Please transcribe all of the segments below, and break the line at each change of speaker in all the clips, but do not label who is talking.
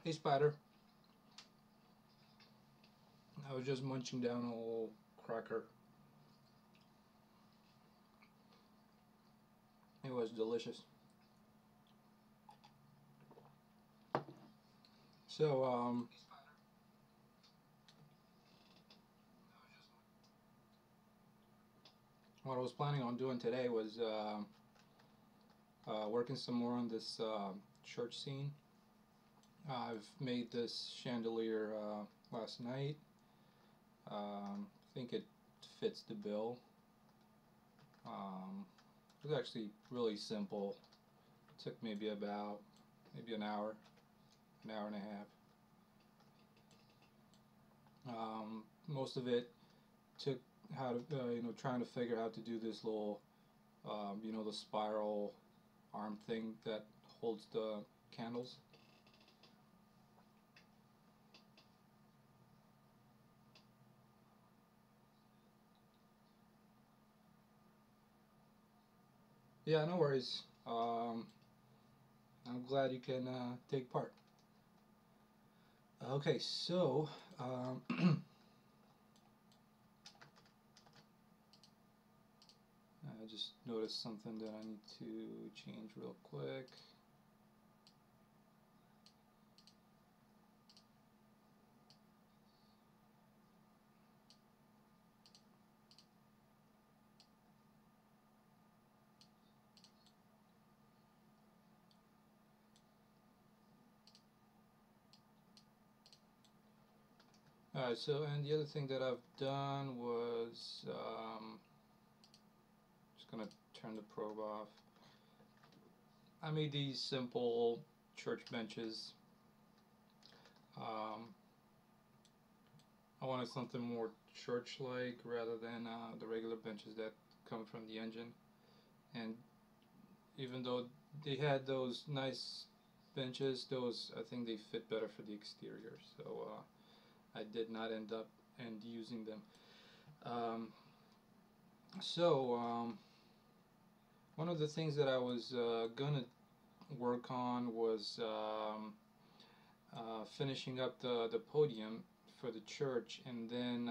Hey Spider. I was just munching down a little cracker. It was delicious. So, what I was planning on doing today was working some more on this church scene. I've made this chandelier last night. I think it fits the bill. It was actually really simple. It took maybe an hour and a half. Most of it took how to trying to figure out how to do this little the spiral arm thing that holds the candles. Yeah, no worries. I'm glad you can take part. Okay, so I just noticed something that I need to change real quick. Alright, so and the other thing that I've done was just gonna turn the probe off. I made these simple church benches. I wanted something more church-like rather than the regular benches that come from the engine. And even though they had those nice benches, those I think they fit better for the exterior. So I did not end up using them. Um, so one of the things that I was gonna work on was finishing up the podium for the church, and then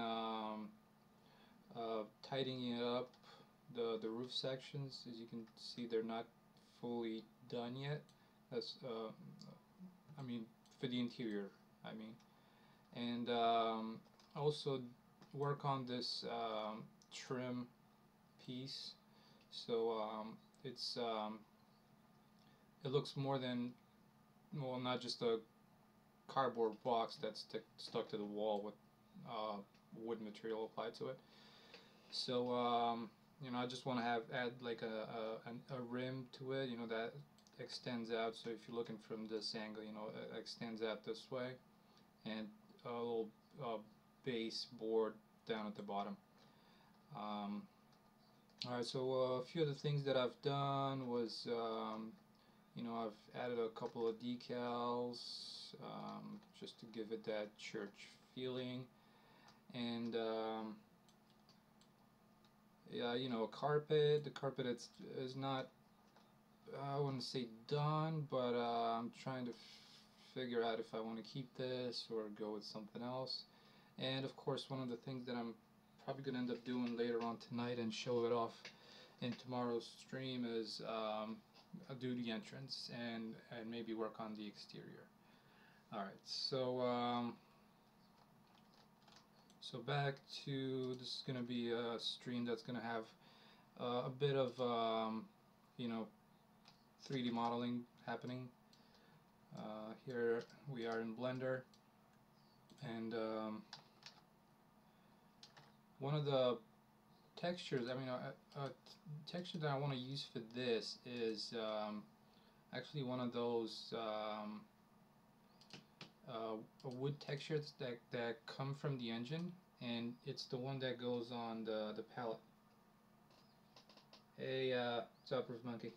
tidying it up, the roof sections. As you can see, they're not fully done yet. That's I mean, for the interior, I mean. And also work on this trim piece, so it looks more than, well, not just a cardboard box that's stuck to the wall with wood material applied to it. So I just want to add like a rim to it, that extends out. So if you're looking from this angle, it extends out this way, and a little base board down at the bottom. Alright, so a few of the things that I've done was, I've added a couple of decals just to give it that church feeling, and yeah, a carpet. The carpet is not, I wouldn't say done, but I'm trying to figure out if I want to keep this or go with something else. And of course, one of the things that I'm probably going to end up doing later on tonight and show it off in tomorrow's stream is do the entrance and maybe work on the exterior. Alright, so back to, this is going to be a stream that's going to have a bit of 3D modeling happening. Here we are in Blender, and one of the textures, a texture that I want to use for this is actually one of those wood textures that come from the engine, and it's the one that goes on the palette. Hey, what's up, Roof Monkey?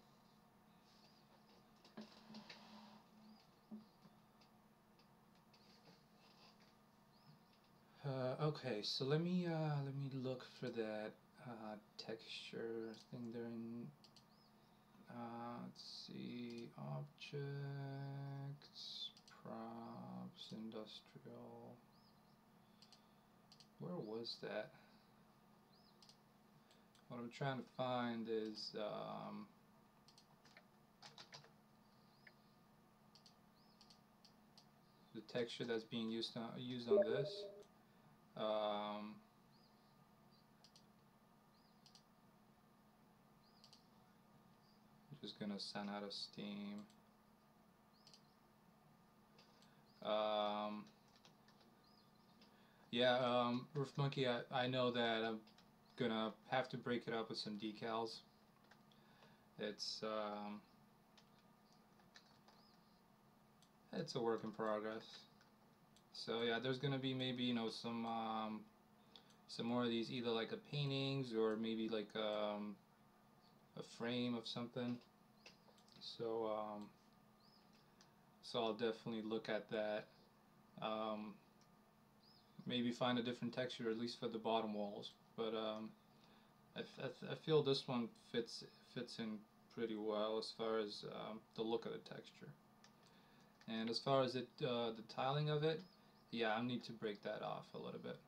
Okay, so let me look for that texture thing there in. Let's see, objects, props, industrial. Where was that? What I'm trying to find is the texture that's being used on this. I'm just gonna send out a steam. Yeah, Roof Monkey, I know that I'm gonna have to break it up with some decals. It's a work in progress. So yeah, there's gonna be maybe, you know, some more of these, either like a paintings or maybe like a frame of something. So so I'll definitely look at that. Maybe find a different texture, at least for the bottom walls. But I feel this one fits in pretty well as far as the look of the texture. And as far as the tiling of it, yeah, I need to break that off a little bit.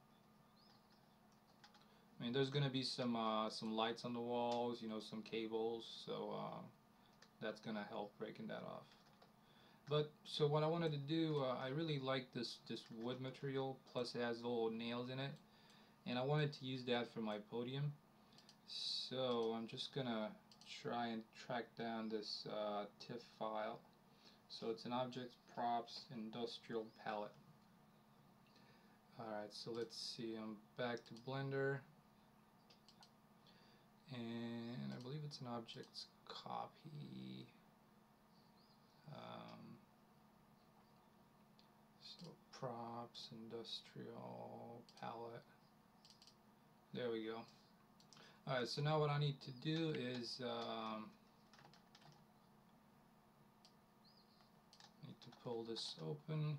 I mean, there's gonna be some lights on the walls, you know, some cables, so that's gonna help breaking that off. But so what I wanted to do, I really like this wood material. Plus, it has little nails in it, and I wanted to use that for my podium. So I'm just gonna try and track down this TIFF file. So it's an object props industrial palette. Alright, so let's see, I'm back to Blender, and I believe it's an objects copy. So props, industrial palette. There we go. Alright, so now what I need to do is need to pull this open,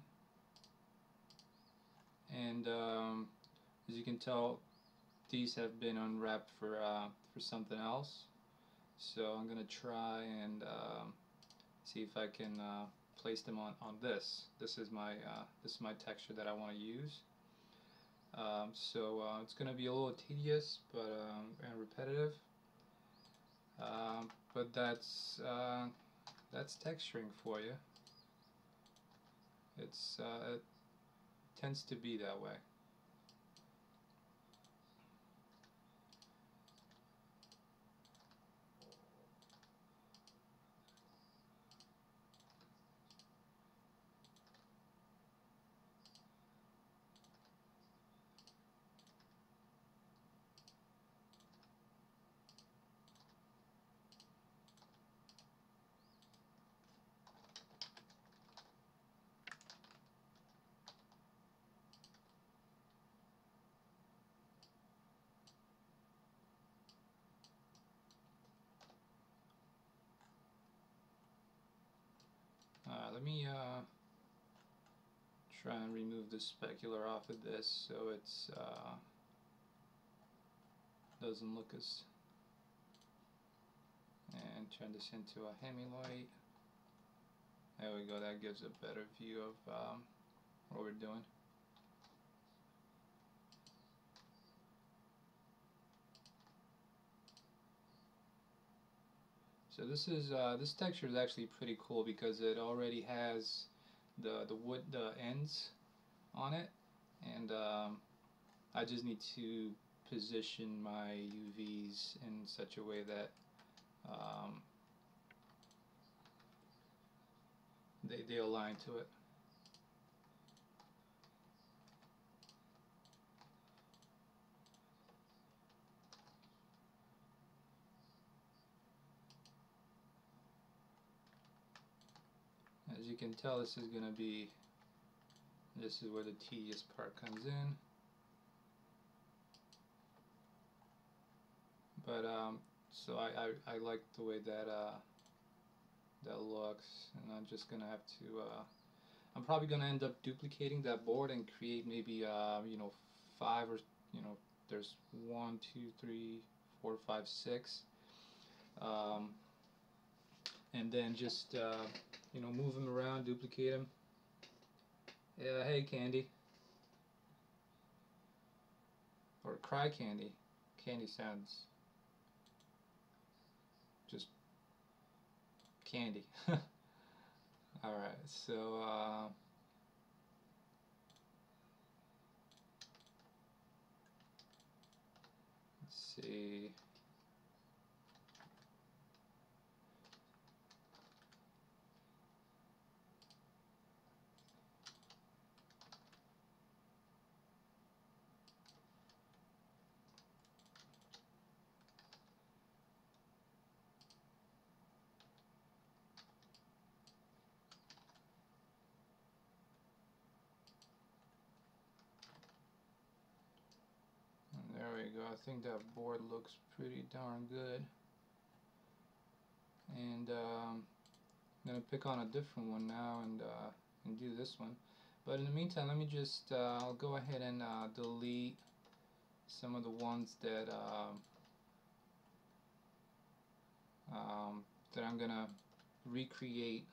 and as you can tell, these have been unwrapped for something else. So I'm gonna try and see if I can place them on this. This is my texture that I want to use. So it's gonna be a little tedious, but and repetitive. But that's texturing for you. It tends to be that way. Let me try and remove the specular off of this so it's doesn't look as, and turn this into a hemi-light. There we go, that gives a better view of what we're doing. So this texture is actually pretty cool because it already has the wood, the ends on it, and I just need to position my UVs in such a way that they align to it. As you can tell, this is where the tedious part comes in. But so I like the way that that looks, and I'm just gonna have to I'm probably gonna end up duplicating that board and create maybe you know, 5 or, you know, there's 1, 2, 3, 4, 5, 6, and then just you know, move them around, duplicate them, Yeah, hey Candy. Or Cry Candy. Candy sounds just candy. Alright, so let's see. And there we go. I think that board looks pretty darn good. And I'm gonna pick on a different one now and do this one. But in the meantime, let me just I'll go ahead and delete some of the ones that I'm gonna recreate.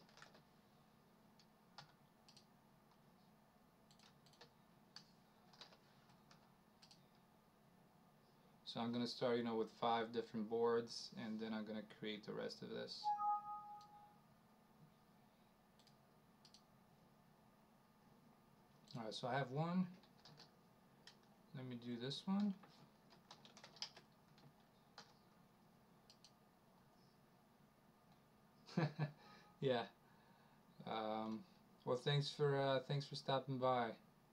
So I'm gonna start, with 5 different boards, and then I'm gonna create the rest of this. Alright, so I have one. Let me do this one. Yeah. Well, thanks for stopping by.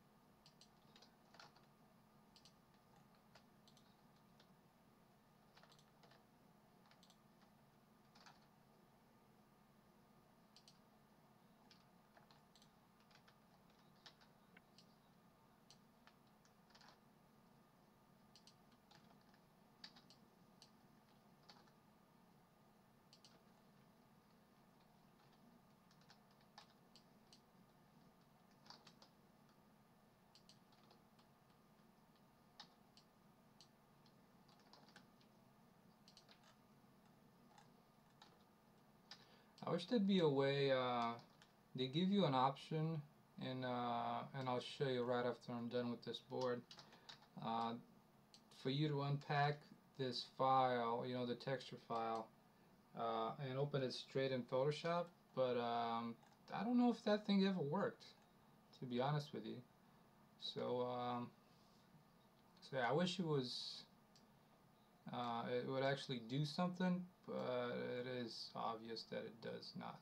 I wish there'd be a way. They give you an option, and I'll show you right after I'm done with this board. Uh, for you to unpack this file, the texture file, and open it straight in Photoshop. But I don't know if that thing ever worked, to be honest with you. So yeah, I wish it would actually do something, but it is obvious that it does not.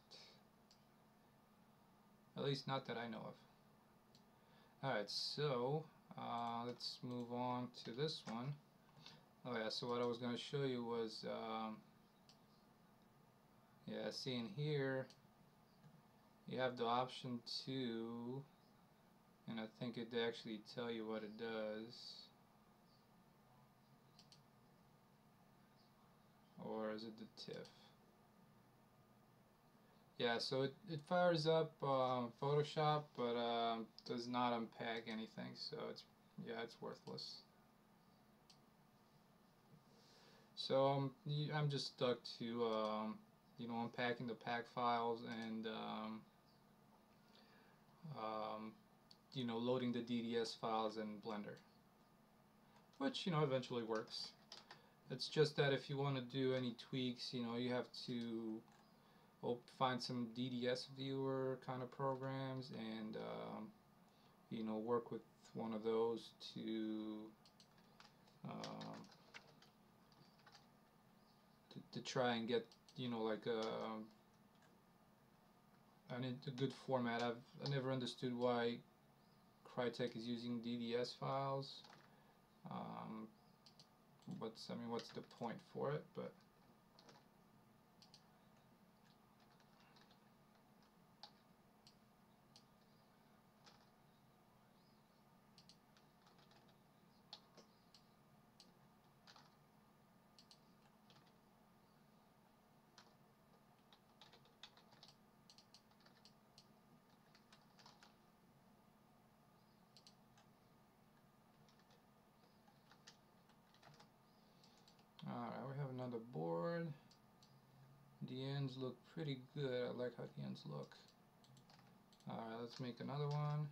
At least not that I know of. Alright, so let's move on to this one. Oh yeah, so what I was going to show you was, yeah, see in here, you have the option to, and I think it actually tell you what it does. Or is it the TIFF? Yeah, so it fires up Photoshop, but does not unpack anything, so it's worthless. So I'm just stuck to unpacking the pack files and loading the DDS files in Blender, which eventually works. It's just that if you want to do any tweaks, you have to find some DDS viewer kind of programs and work with one of those um, to try and get like a good format. I never understood why Crytek is using DDS files. What's the point for it? But alright, we have another board. The ends look pretty good. I like how the ends look. Alright, let's make another one.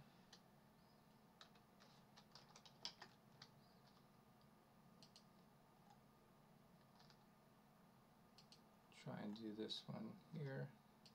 Try and do this one here.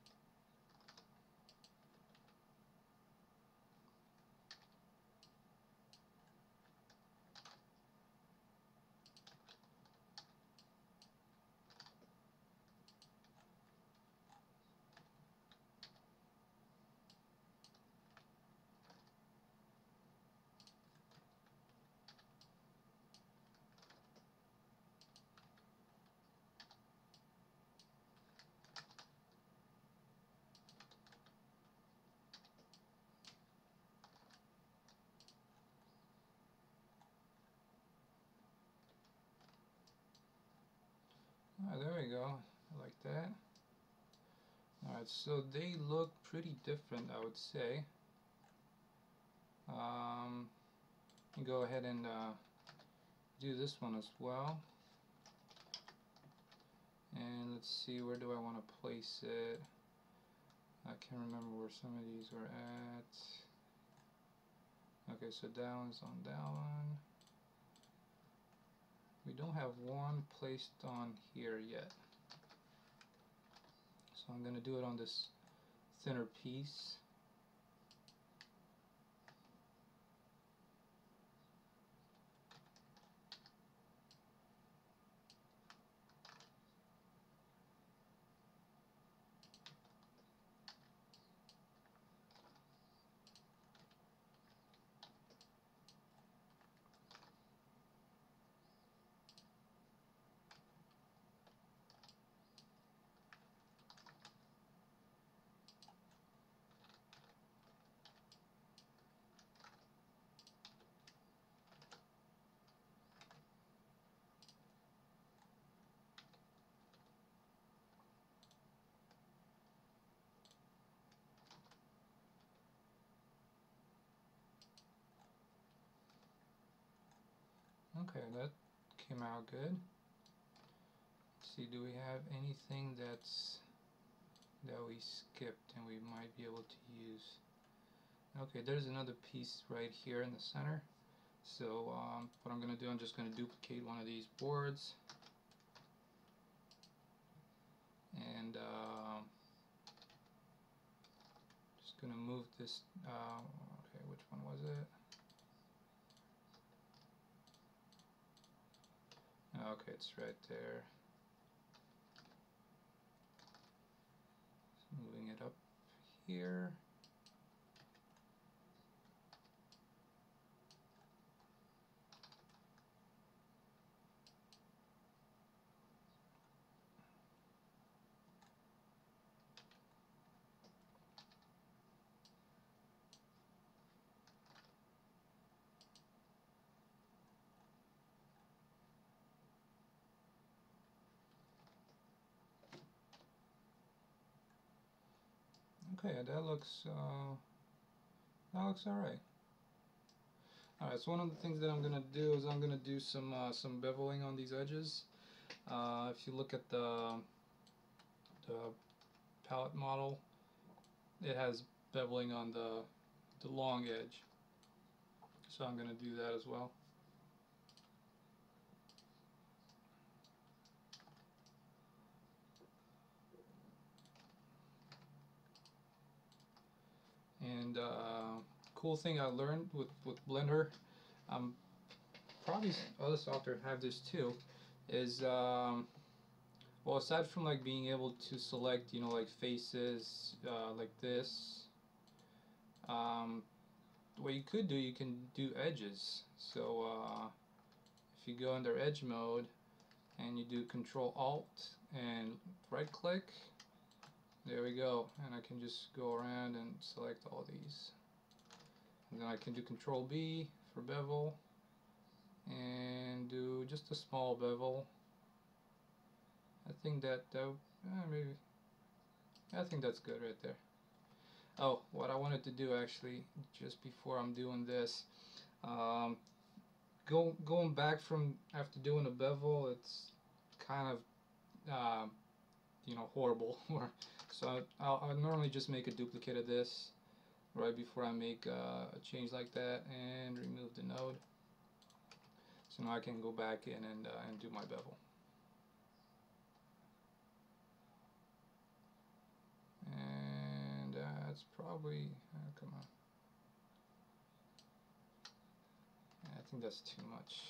Alright, there we go. I like that. Alright, so they look pretty different, I would say. Go ahead and do this one as well. And let's see, where do I want to place it? I can't remember where some of these were at. Okay, so that one's on that one. We don't have one placed on here yet. So I'm going to do it on this thinner piece. Okay, that came out good. Let's see, do we have anything that we skipped and we might be able to use? Okay, there's another piece right here in the center. So what I'm going to do, I'm just going to duplicate one of these boards. And just going to move this, okay, which one was it? Okay, it's right there. So moving it up here. Okay, that looks all right. Alright, so one of the things that I'm gonna do is I'm gonna do some beveling on these edges. If you look at the palette model, it has beveling on the long edge. So I'm gonna do that as well. And cool thing I learned with Blender, probably other software have this too, is well, aside from like being able to select, you know, like faces like this, what you could do, you can do edges. So if you go under edge mode and you do Control Alt and right click, there we go, and I can just go around and select all these. And then I can do Control B for bevel and do just a small bevel. I think that maybe, I think that's good right there. Oh, what I wanted to do actually, just before I'm doing this, going back from after doing a bevel, it's kind of you know, horrible. So I'll normally just make a duplicate of this, right before I make a change like that, and remove the node. So now I can go back in and do my bevel. And that's probably, come on. I think that's too much.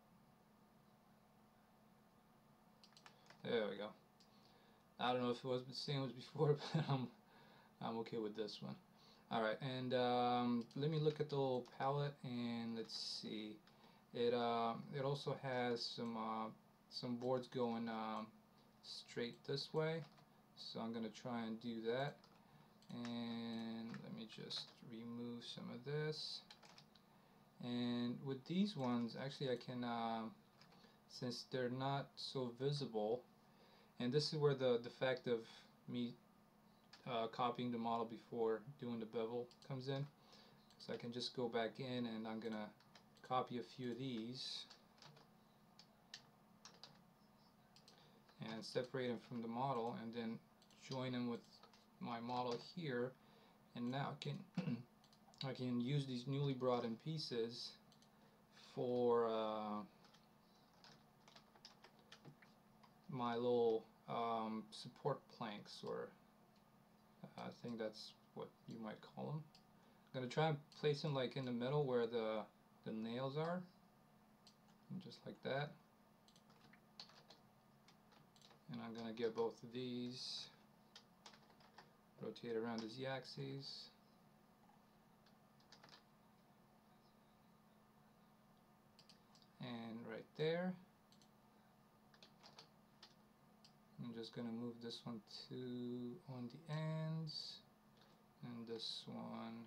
There we go. I don't know if it was the same as before, but I'm okay with this one. All right, and let me look at the little palette, and let's see. It also has some boards going straight this way, so I'm gonna try and do that. And let me just remove some of this. And with these ones, actually, I can since they're not so visible, and this is where the fact of me copying the model before doing the bevel comes in. So I can just go back in, and I'm gonna copy a few of these and separate them from the model, and then join them with my model here. And now I can I can use these newly brought in pieces for my little support planks, or I think that's what you might call them. I'm gonna try and place them like in the middle where the nails are, and just like that. And I'm gonna get both of these, rotate around the z-axis, and right there. I'm just gonna move this one to on the ends, and this one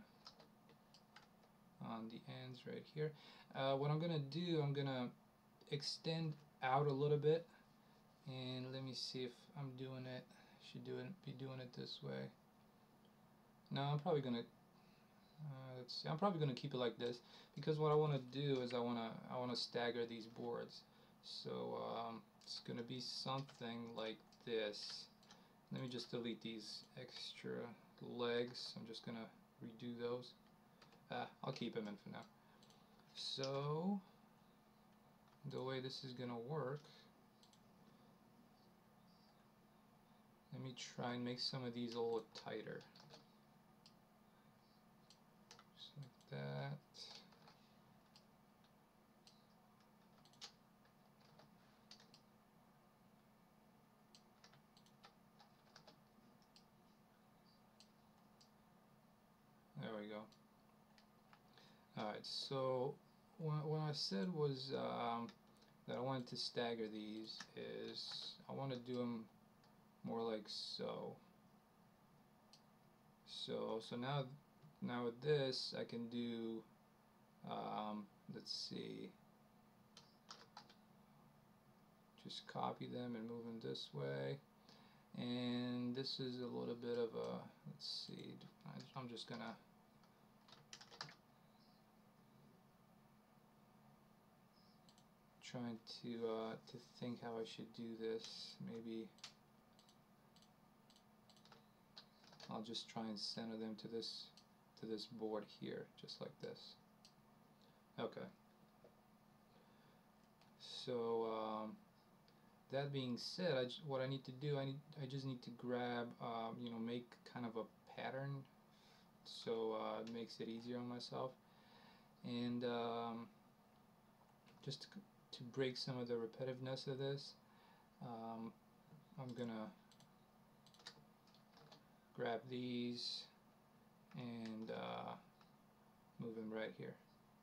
on the ends right here. What I'm gonna do, I'm gonna extend out a little bit, and let me see if I'm doing it. Should be doing it this way. No, I'm probably gonna let's see. I'm probably gonna keep it like this, because what I want to do is I wanna stagger these boards. So it's gonna be something like this. Let me just delete these extra legs. I'm just gonna redo those. I'll keep them in for now. So the way this is gonna work, let me try and make some of these a little tighter. Just like that. There we go. Alright, so what I said was that I wanted to stagger these is I want to do them more like so. So now with this I can do let's see, just copy them and move them this way, and this is a little bit of a, let's see, I'm just gonna trying to think how I should do this. Maybe I'll just try and center them to this board here, just like this. Okay. So that being said, what I need to do, I just need to grab, you know, make kind of a pattern, so it makes it easier on myself, and just to break some of the repetitiveness of this, I'm gonna grab these and move them right here.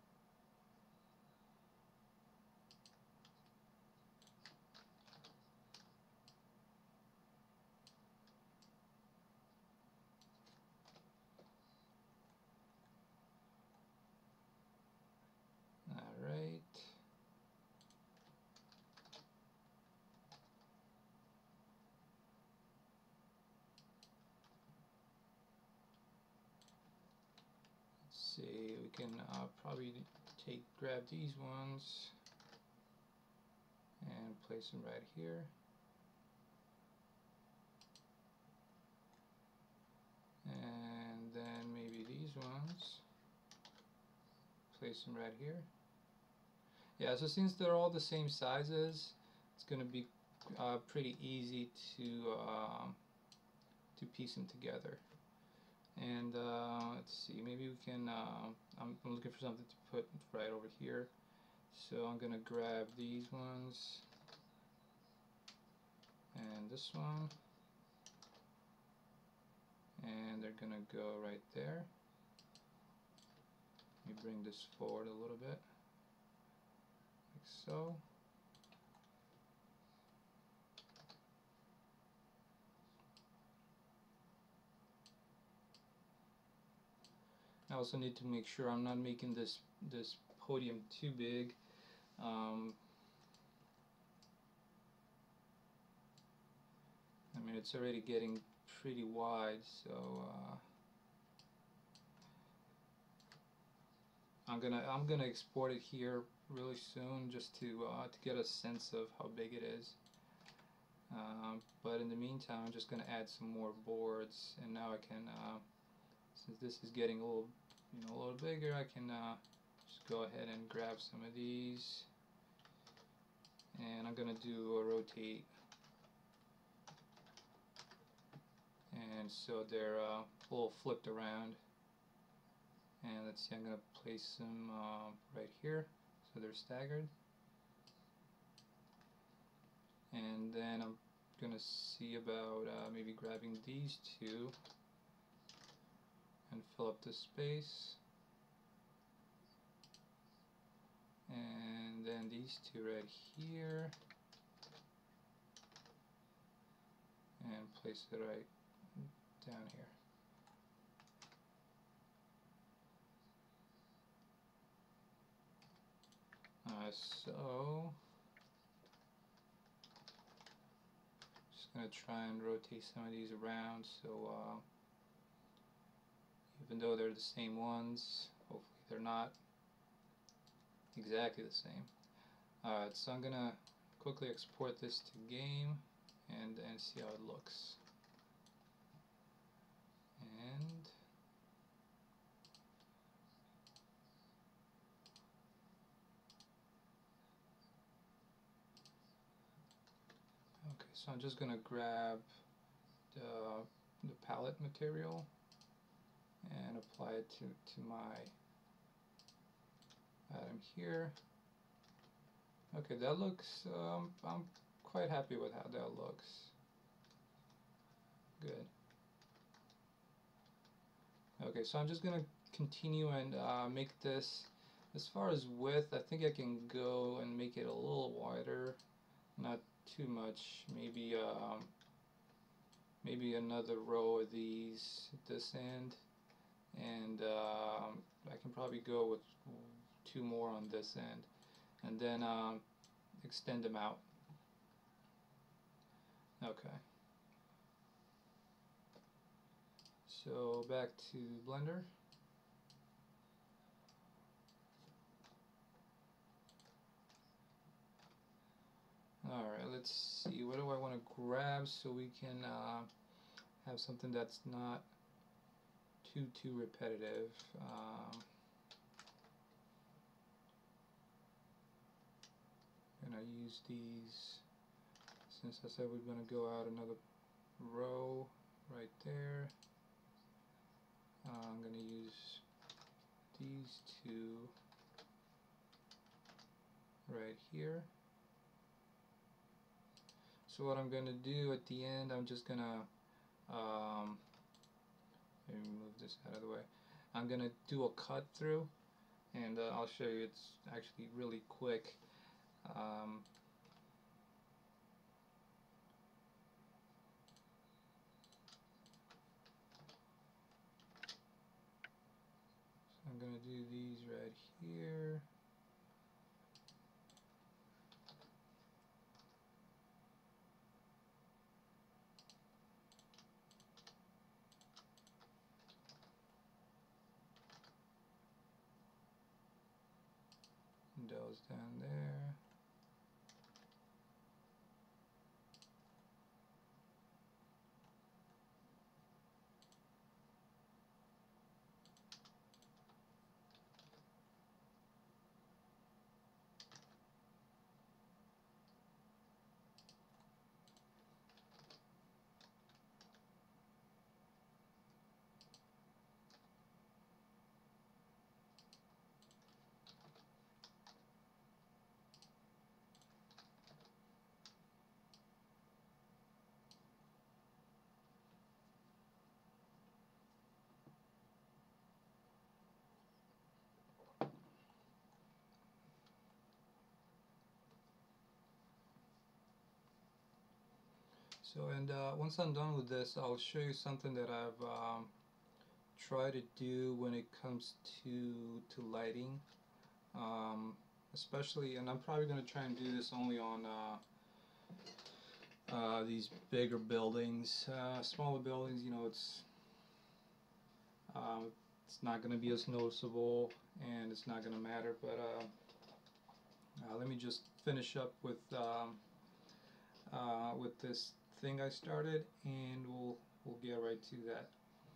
Alright. Let's see, we can probably grab these ones and place them right here. And then maybe these ones. place them right here. Yeah, so since they're all the same sizes, it's going to be pretty easy to piece them together. And let's see, maybe we can, I'm looking for something to put right over here. So I'm going to grab these ones and this one, and they're going to go right there. Let me bring this forward a little bit, like so. I also need to make sure I'm not making this podium too big. I mean, it's already getting pretty wide, so I'm gonna export it here really soon, just to get a sense of how big it is. But in the meantime, I'm just gonna add some more boards, and now I can, since this is getting a little bigger, I can just go ahead and grab some of these, and I'm gonna do a rotate. And so they're a little flipped around. And let's see, I'm going to place them right here so they're staggered. And then I'm going to see about maybe grabbing these two and fill up the space. And then these two right here. And place it right down here. So just gonna try and rotate some of these around, so even though they're the same ones, hopefully they're not exactly the same. Alright, so I'm gonna quickly export this to game and see how it looks. And okay, so I'm just gonna grab the palette material and apply it to my atom here. Okay, that looks, I'm quite happy with how that looks. Good. Okay, so I'm just gonna continue and make this, as far as width, I think I can go and make it a little wider, not too much, maybe maybe another row of these at this end, and I can probably go with 2 more on this end, and then extend them out. Okay. So back to Blender. Alright, let's see, what do I want to grab so we can have something that's not too repetitive. And I use these, since I said we're going to go out another row right there. I'm going to use these two right here. So what I'm going to do at the end, I'm just going to let me move this out of the way. I'm going to do a cut through, and I'll show you, it's actually really quick. I'm going to do these right here. Those down there. So, and once I'm done with this, I'll show you something that I've tried to do when it comes to lighting, especially, and I'm probably going to try and do this only on these bigger buildings. Smaller buildings, you know, it's not going to be as noticeable, and it's not going to matter. But let me just finish up with this thing I started, and we'll get right to that.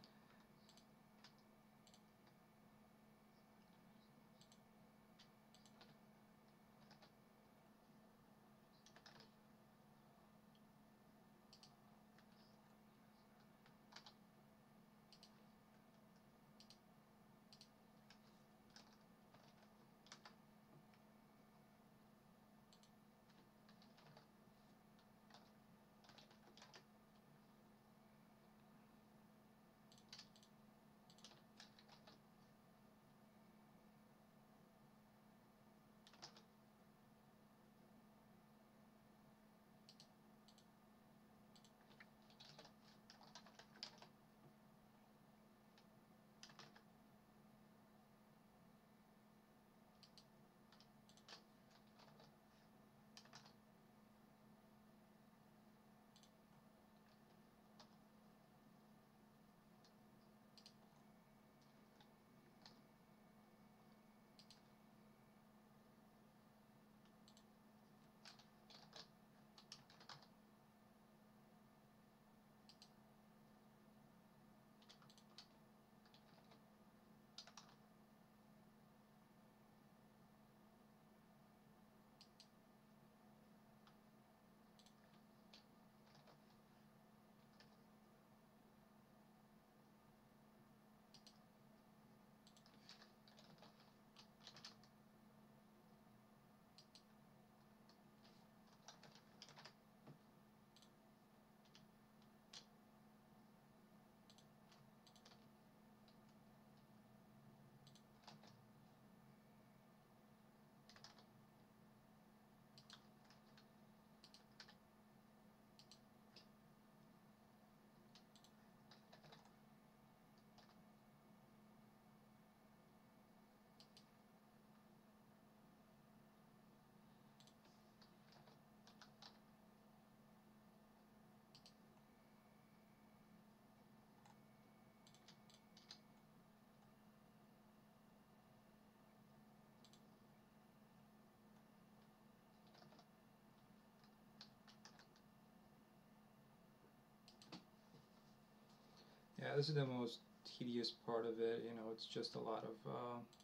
Yeah, this is the most tedious part of it. You know, it's just a lot of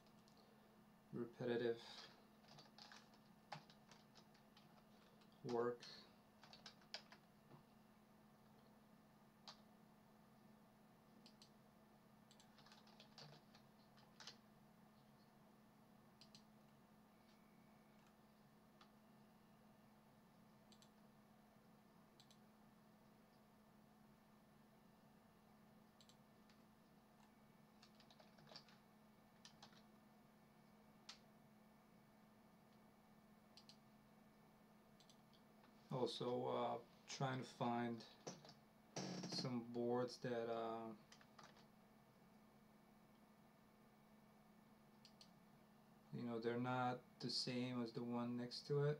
repetitive work. Also, trying to find some boards that you know, they're not the same as the one next to it.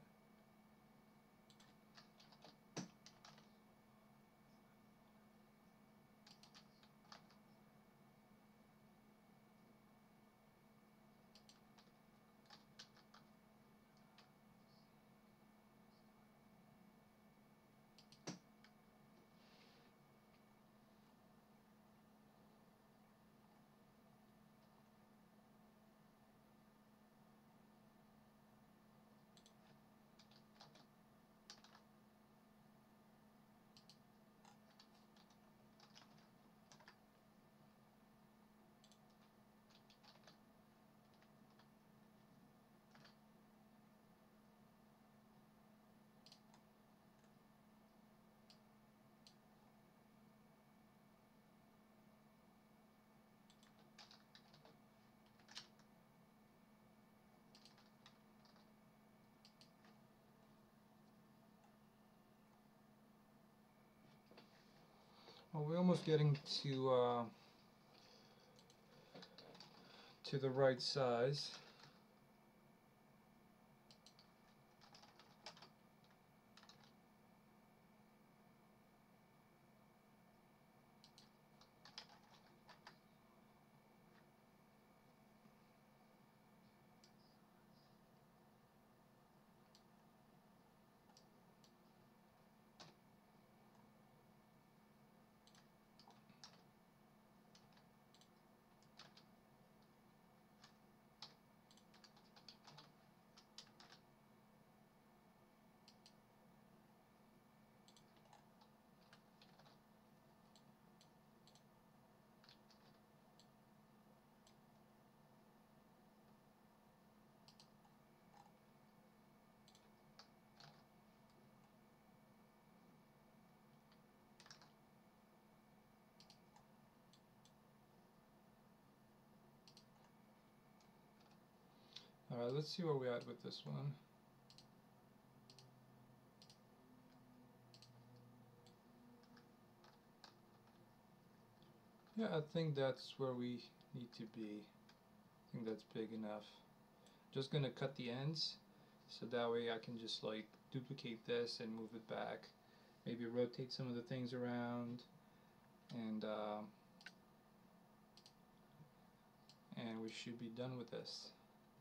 Well, we're almost getting to the right size. Alright, let's see where we're at with this one. Yeah, I think that's where we need to be. I think that's big enough. Just gonna cut the ends so that way I can just like duplicate this and move it back. Maybe rotate some of the things around, and we should be done with this.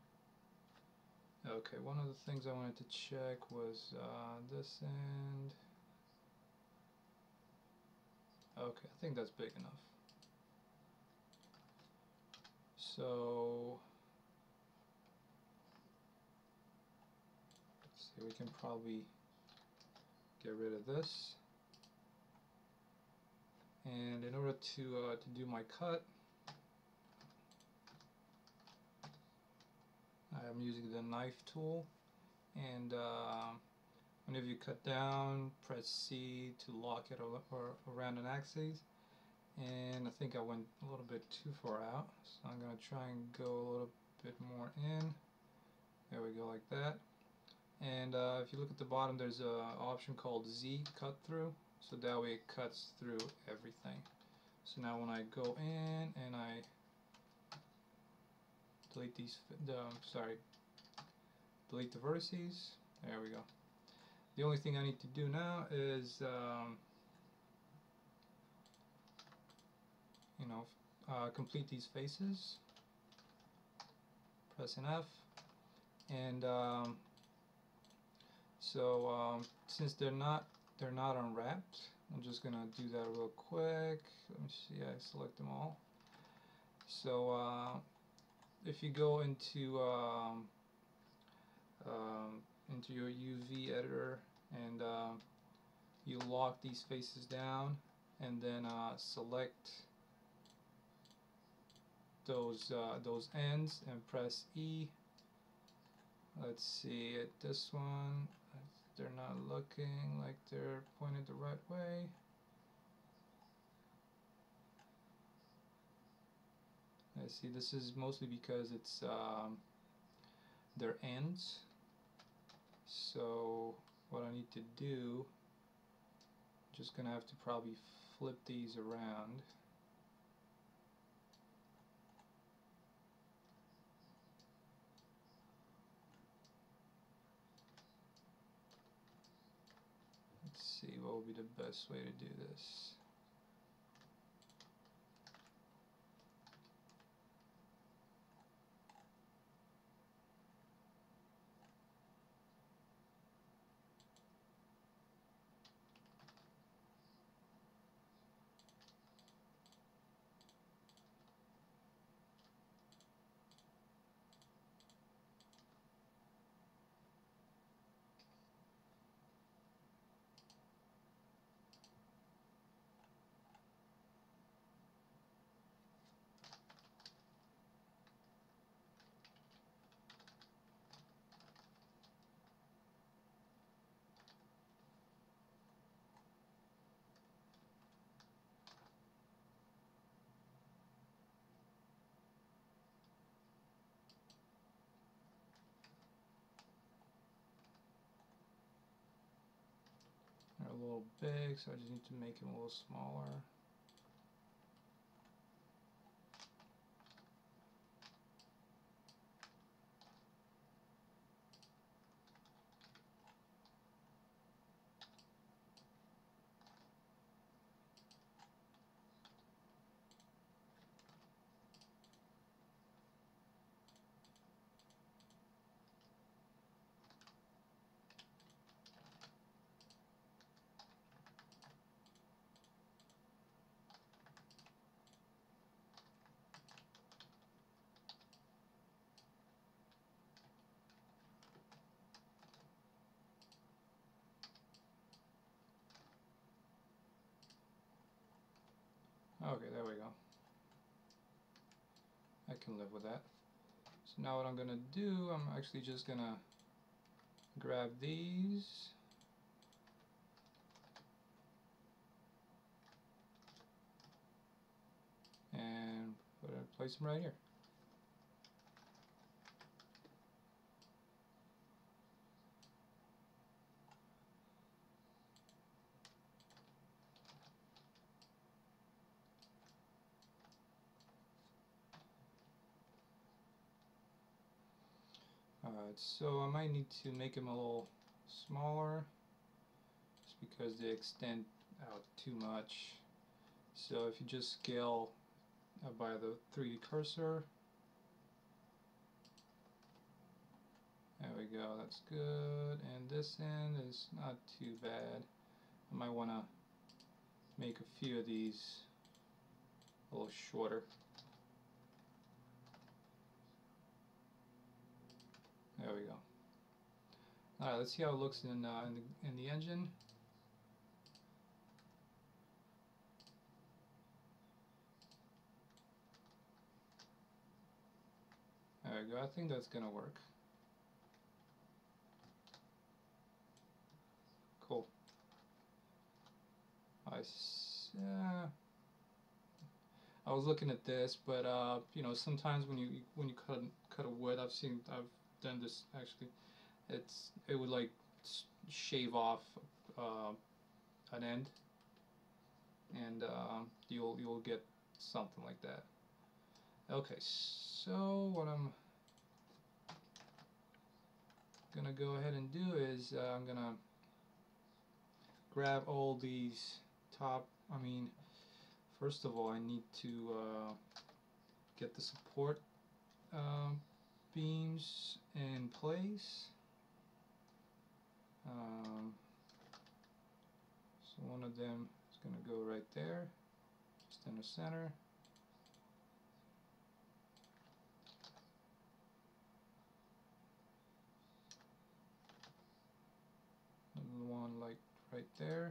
Okay, one of the things I wanted to check was this end. Okay, I think that's big enough. So let's see, we can probably get rid of this. And in order to do my cut, I'm using the knife tool, and whenever you cut down, press C to lock it or around an axis. And I think I went a little bit too far out, so I'm going to try and go a little bit more in. There we go, like that. And if you look at the bottom, there's an option called Z cut through, so that way it cuts through everything. So now when I go in and I delete these, delete the vertices, there we go. The only thing I need to do now is complete these faces. Press an F, and since they're not unwrapped, I'm just gonna do that real quick. Let me see. I select them all. So if you go into your UV editor and you lock these faces down, and then select those ends and press E. Let's see, at this one, they're not looking like they're pointed the right way. I see, this is mostly because it's their ends. So what I need to do, just gonna have to probably flip these around. Let's see what would be the best way to do this. They're a little big, so I just need to make them a little smaller. Okay, there we go. I can live with that. So now what I'm gonna do, I'm actually just gonna grab these and place them right here. Alright, so I might need to make them a little smaller just because they extend out too much. So if you just scale by the 3D cursor, there we go, that's good. And this end is not too bad. I might want to make a few of these a little shorter. There we go. Alright, let's see how it looks in the engine. There we go, I think that's gonna work. Cool. I was looking at this, but you know, sometimes when you cut a wood, I've done this actually. It would like shave off an end, and you'll get something like that. Okay, so what I'm gonna go ahead and do is I'm gonna grab all these first of all I need to get the support beams in place. So one of them is going to go right there, just in the center. Another one like right there.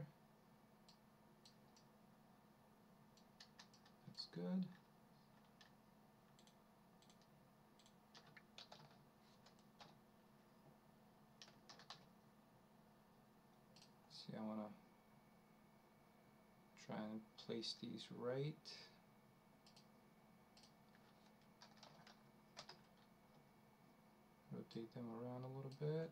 That's good. See, I want to try and place these right. Rotate them around a little bit.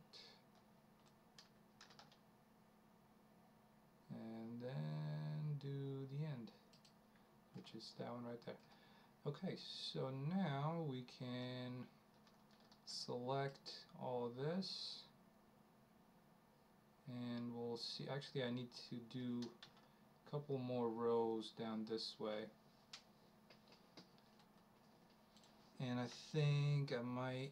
And then do the end, which is that one right there. Okay, so now we can select all of this, and we'll see. Actually, I need to do a couple more rows down this way, and I think I might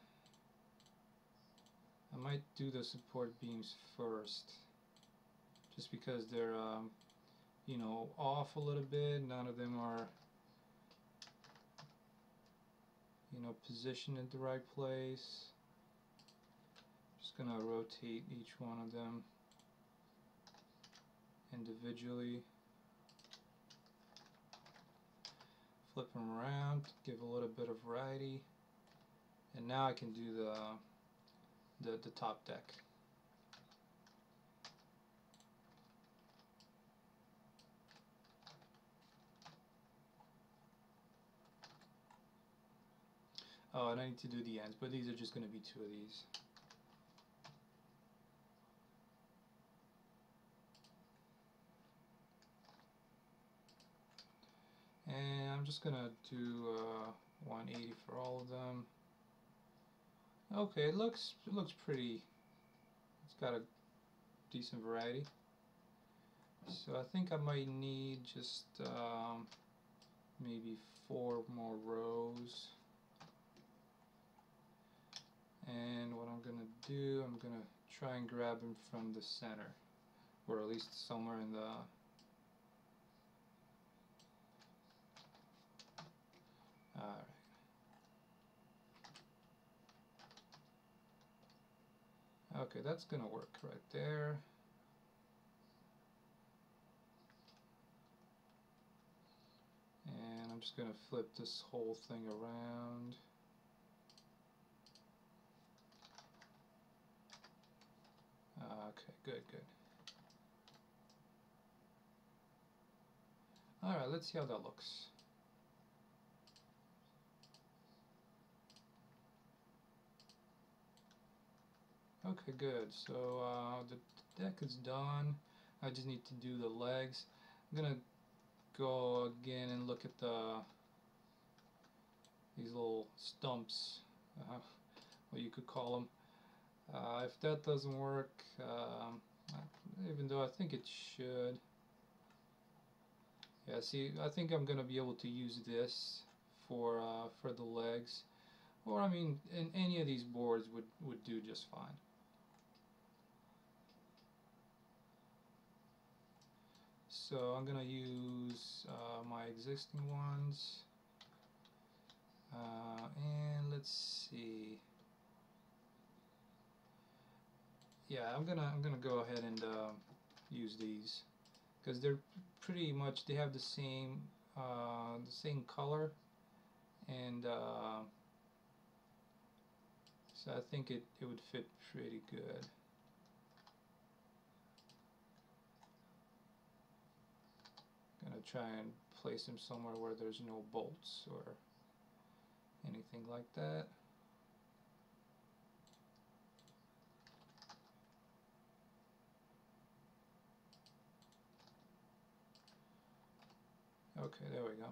do the support beams first, just because they're you know, off a little bit. None of them are, you know, positioned in the right place. Just gonna rotate each one of them individually, flip them around, give a little bit of variety, and now I can do the top deck. Oh, and I need to do the ends, but these are just going to be two of these. And I'm just going to do 180 for all of them. Okay, it looks pretty. It's got a decent variety. So I think I might need just maybe 4 more rows. And what I'm going to do, I'm going to try and grab them from the center, or at least somewhere in the alright. Okay, that's going to work right there. just going to flip this whole thing around. Okay, good, good. Alright, let's see how that looks. Okay, good. So the deck is done. I just need to do the legs. I'm gonna go again and look at these little stumps, what you could call them. If that doesn't work, even though I think it should. Yeah, see, I think I'm gonna be able to use this for the legs, or I mean, in any of these boards would do just fine. So I'm gonna use my existing ones, and let's see. Yeah, I'm gonna go ahead and use these because they're pretty much, they have the same color, and so I think it would fit pretty good. Gonna try and place them somewhere where there's no bolts or anything like that. Okay, there we go.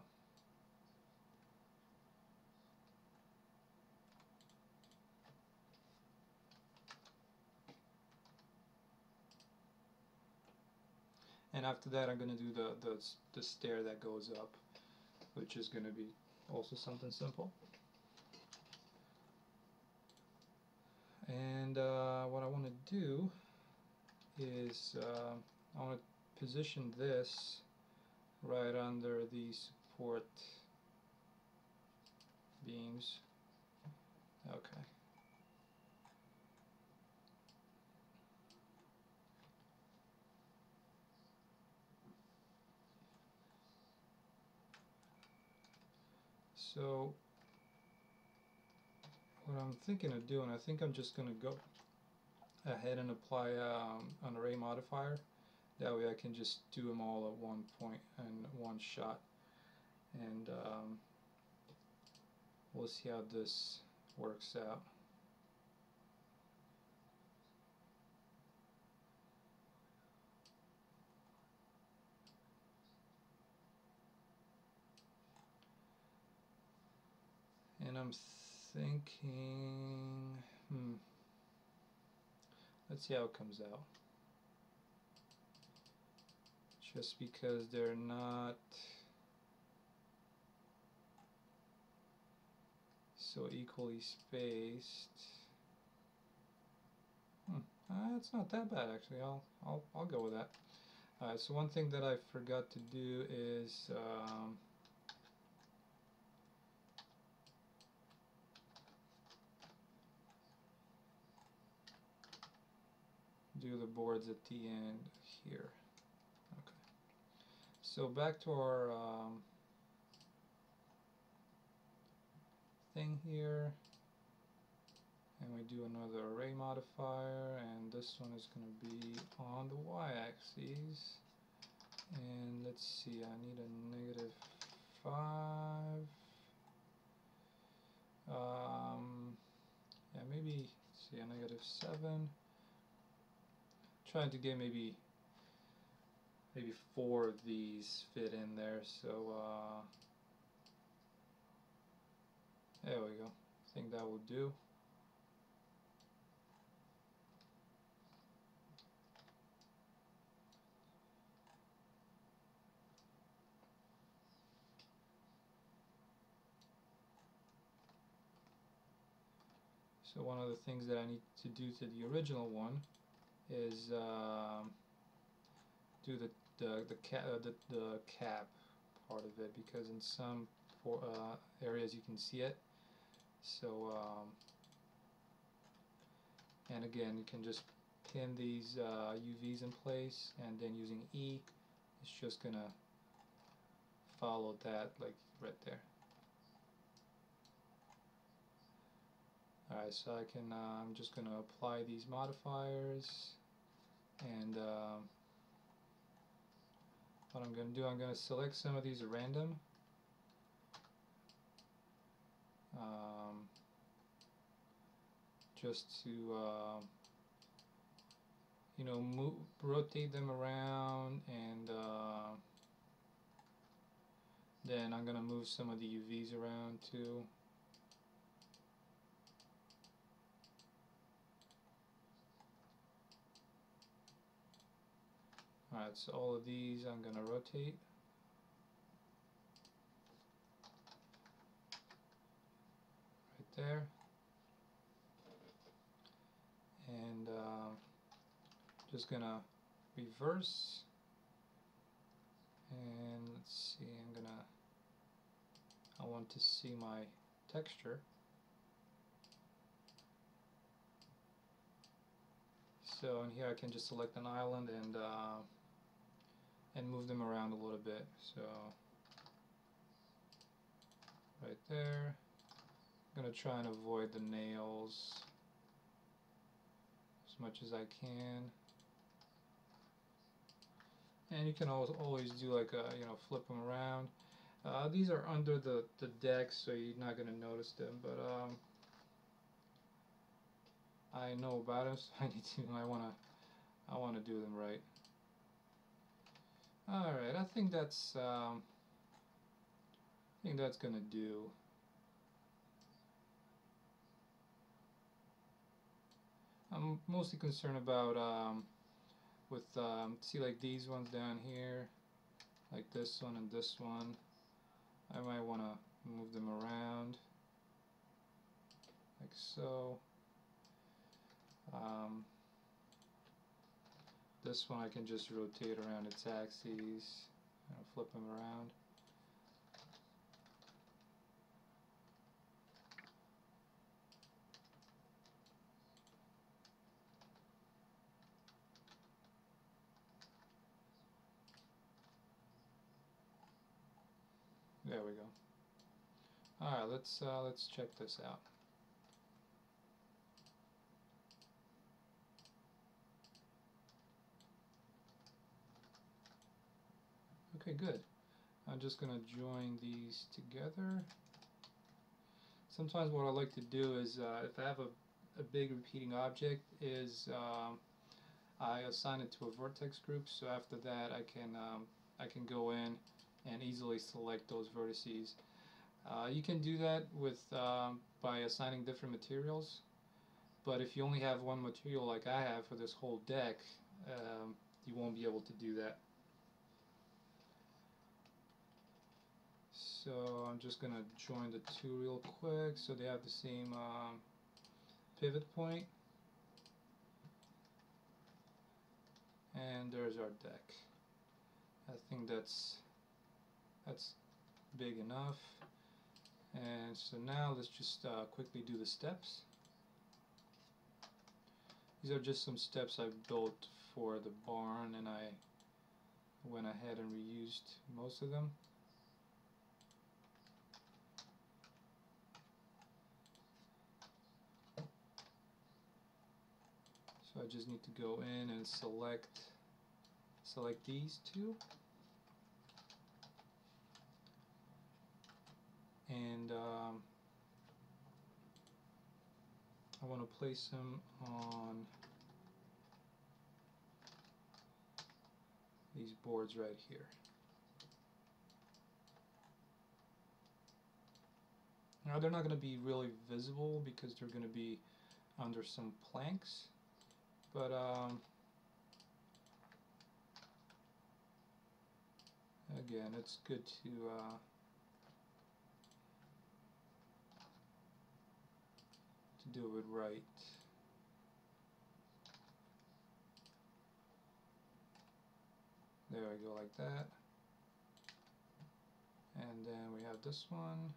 And after that, I'm going to do the stair that goes up, which is going to be also something simple. And what I want to do is I want to position this right under the support beams. Okay. So what I'm thinking of doing, I think I'm just going to go ahead and apply an array modifier. That way I can just do them all at one point and one shot. And we'll see how this works out. And I'm thinking, let's see how it comes out. Just because they're not so equally spaced. It's not that bad actually. I'll go with that. Alright, so one thing that I forgot to do is do the boards at the end here. Okay. So back to our thing here, and we do another array modifier, and this one is going to be on the y-axis. And let's see, I need a -5. Yeah, maybe, let's see, a -7. Trying to get maybe 4 of these fit in there, so there we go. I think that will do. So one of the things that I need to do to the original one is do the cap part of it, because in some areas you can see it. So and again, you can just pin these UVs in place, and then using E, it's just gonna follow that like right there. Alright, so I can, I'm just going to apply these modifiers, and what I'm going to do, I'm going to select some of these at random. Just to you know, rotate them around, and then I'm gonna move some of the UVs around too. Alright, so all of these I'm gonna rotate. Right there. And just gonna reverse, and let's see, I want to see my texture. So in here I can just select an island and move them around a little bit. So right there, I'm gonna try and avoid the nails as much as I can. And you can always do like a, you know, flip them around. These are under the deck, so you're not gonna notice them, but I know about them, so I wanna do them right. All right, I think that's gonna do. I'm mostly concerned about with see, like these ones down here, like this one and this one. I might want to move them around like so. This one I can just rotate around its axes, you know, flip them around. There we go. All right, let's check this out. Okay, good. I'm just gonna join these together. Sometimes what I like to do is, if I have a big repeating object, is I assign it to a vertex group. So after that, I can go in and easily select those vertices. You can do that with by assigning different materials. But if you only have one material like I have for this whole deck, you won't be able to do that. So I'm just going to join the two real quick so they have the same pivot point. And there's our deck. I think that's big enough. And so now let's just quickly do the steps. These are just some steps I built for the barn, and I went ahead and reused most of them. So I just need to go in and select these two, and I want to place them on these boards right here. Now they're not going to be really visible because they're going to be under some planks, but again, it's good to do it right. There we go, like that. And then we have this one.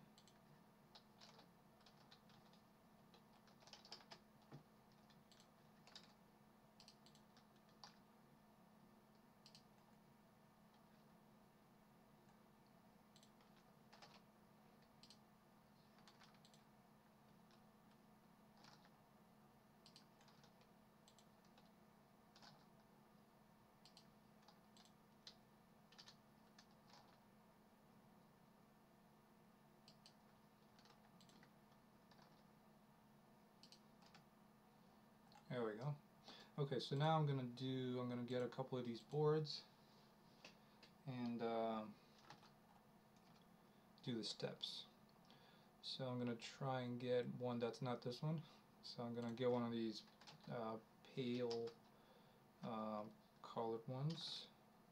There we go. Okay, so now I'm gonna get a couple of these boards and do the steps. So I'm gonna try and get one that's not this one. So I'm gonna get one of these pale colored ones.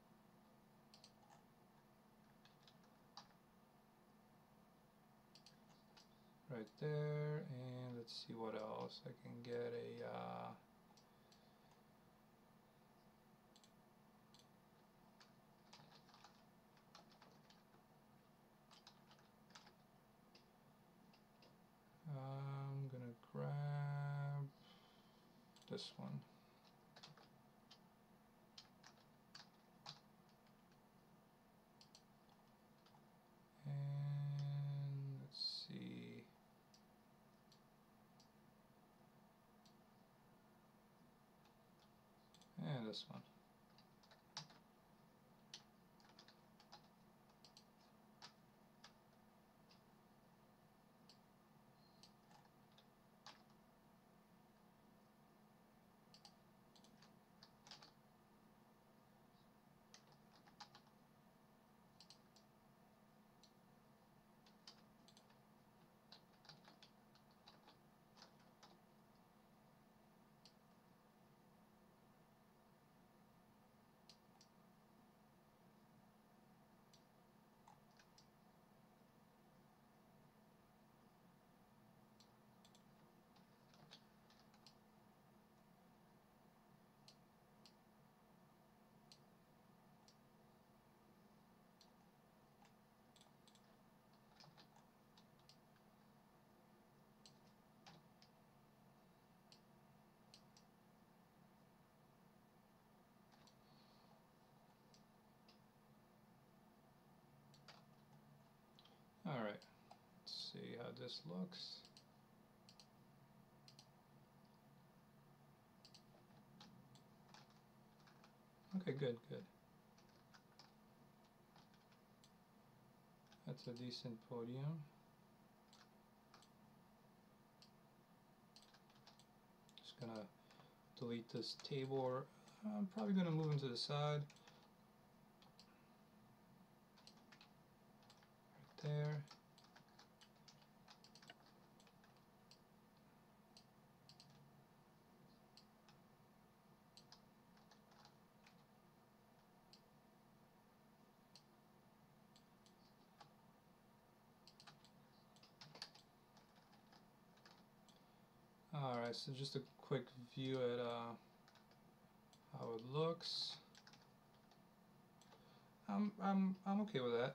Right there, and let's see what else. I can get a I'm gonna grab this one. And let's see. And this one. Alright, let's see how this looks. Okay, good, good. That's a decent podium. Just gonna delete this table, or I'm probably gonna move him to the side. Right there. Alright, so just a quick view at how it looks. I'm okay with that.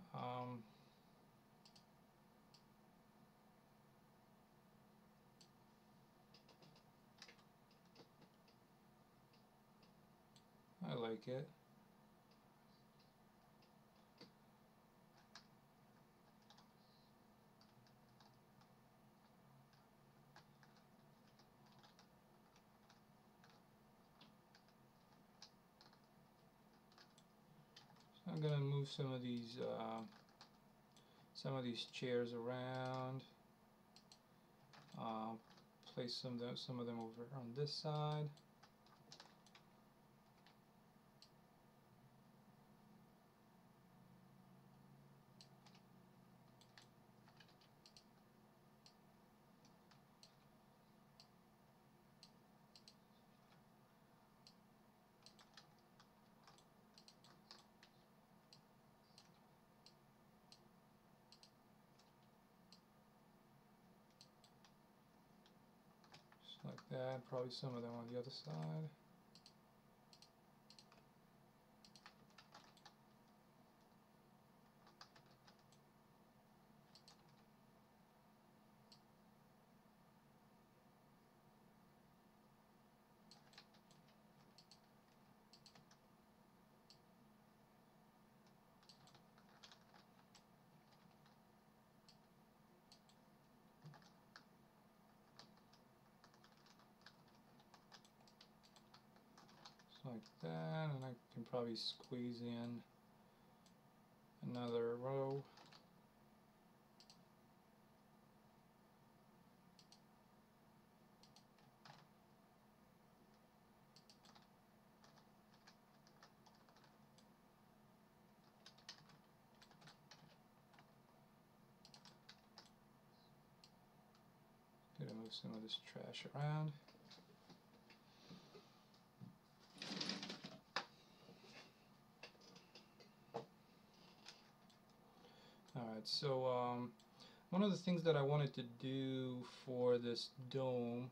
I like it. So I'm gonna move some of these chairs around. Place some of them over on this side. Just like that. Probably some of them on the other side. Like that, and I can probably squeeze in another row. to move some of this trash around. Alright, so one of the things that I wanted to do for this dome,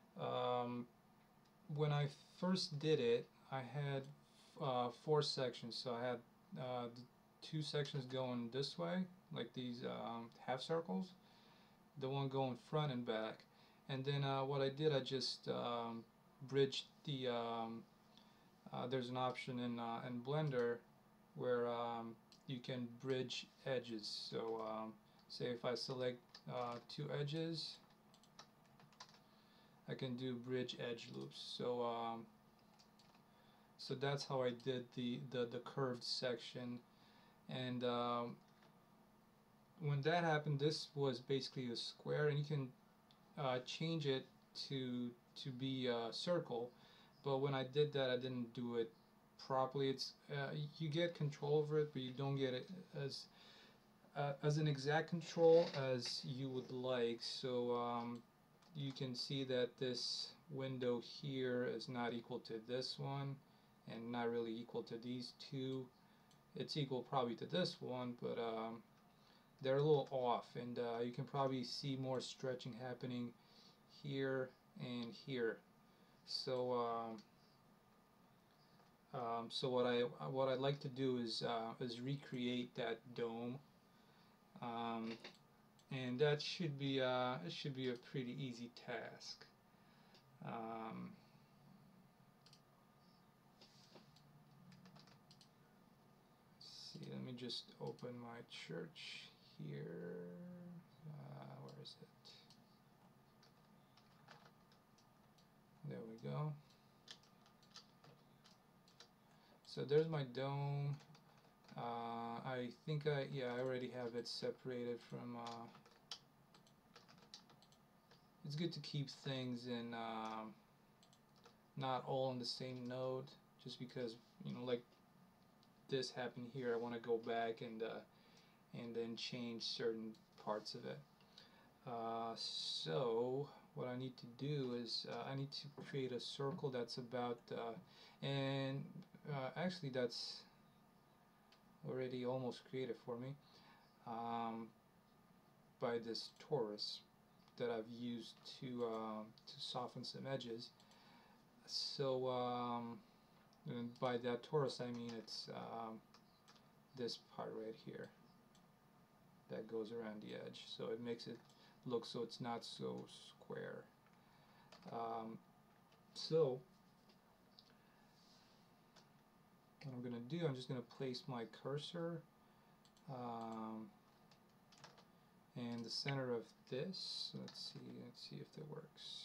when I first did it, I had 4 sections. So I had the 2 sections going this way, like these half circles, the one going front and back, and then what I did, I just bridged the there's an option in Blender where you can bridge edges. So say if I select 2 edges, I can do bridge edge loops. So that's how I did the curved section. And when that happened, this was basically a square, and you can change it to be a circle. But when I did that, I didn't do it properly. It's you get control over it, but you don't get it as an exact control as you would like. So you can see that this window here is not equal to this one, and not really equal to these two. It's equal probably to this one, but they're a little off, and you can probably see more stretching happening here and here. So so what I'd like to do is recreate that dome, and that should be it should be a pretty easy task. Let's see, let me just open my church here. Where is it? There we go. So there's my dome. I think I already have it separated from. It's good to keep things in not all in the same node, just because, you know, like this happened here. I want to go back and then change certain parts of it. So what I need to do is I need to create a circle that's about and actually that's already almost created for me by this torus that I've used to soften some edges. So and by that torus I mean it's this part right here that goes around the edge, so it makes it look so it's not so square. So what I'm going to do, I'm just going to place my cursor in the center of this. Let's see if that works.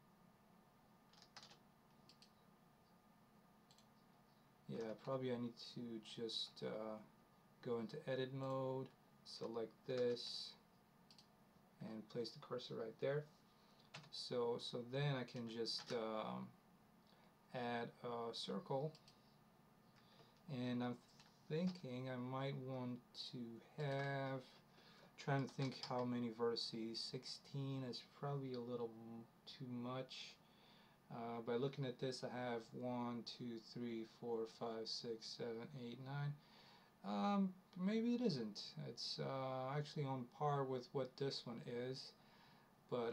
Yeah, probably I need to just go into edit mode, select this, and place the cursor right there. So then I can just add a circle, and I'm thinking I might want to have, trying to think how many vertices. 16 is probably a little too much. By looking at this, I have 1, 2, 3, 4, 5, 6, 7, 8, 9. Maybe it isn't. It's actually on par with what this one is, but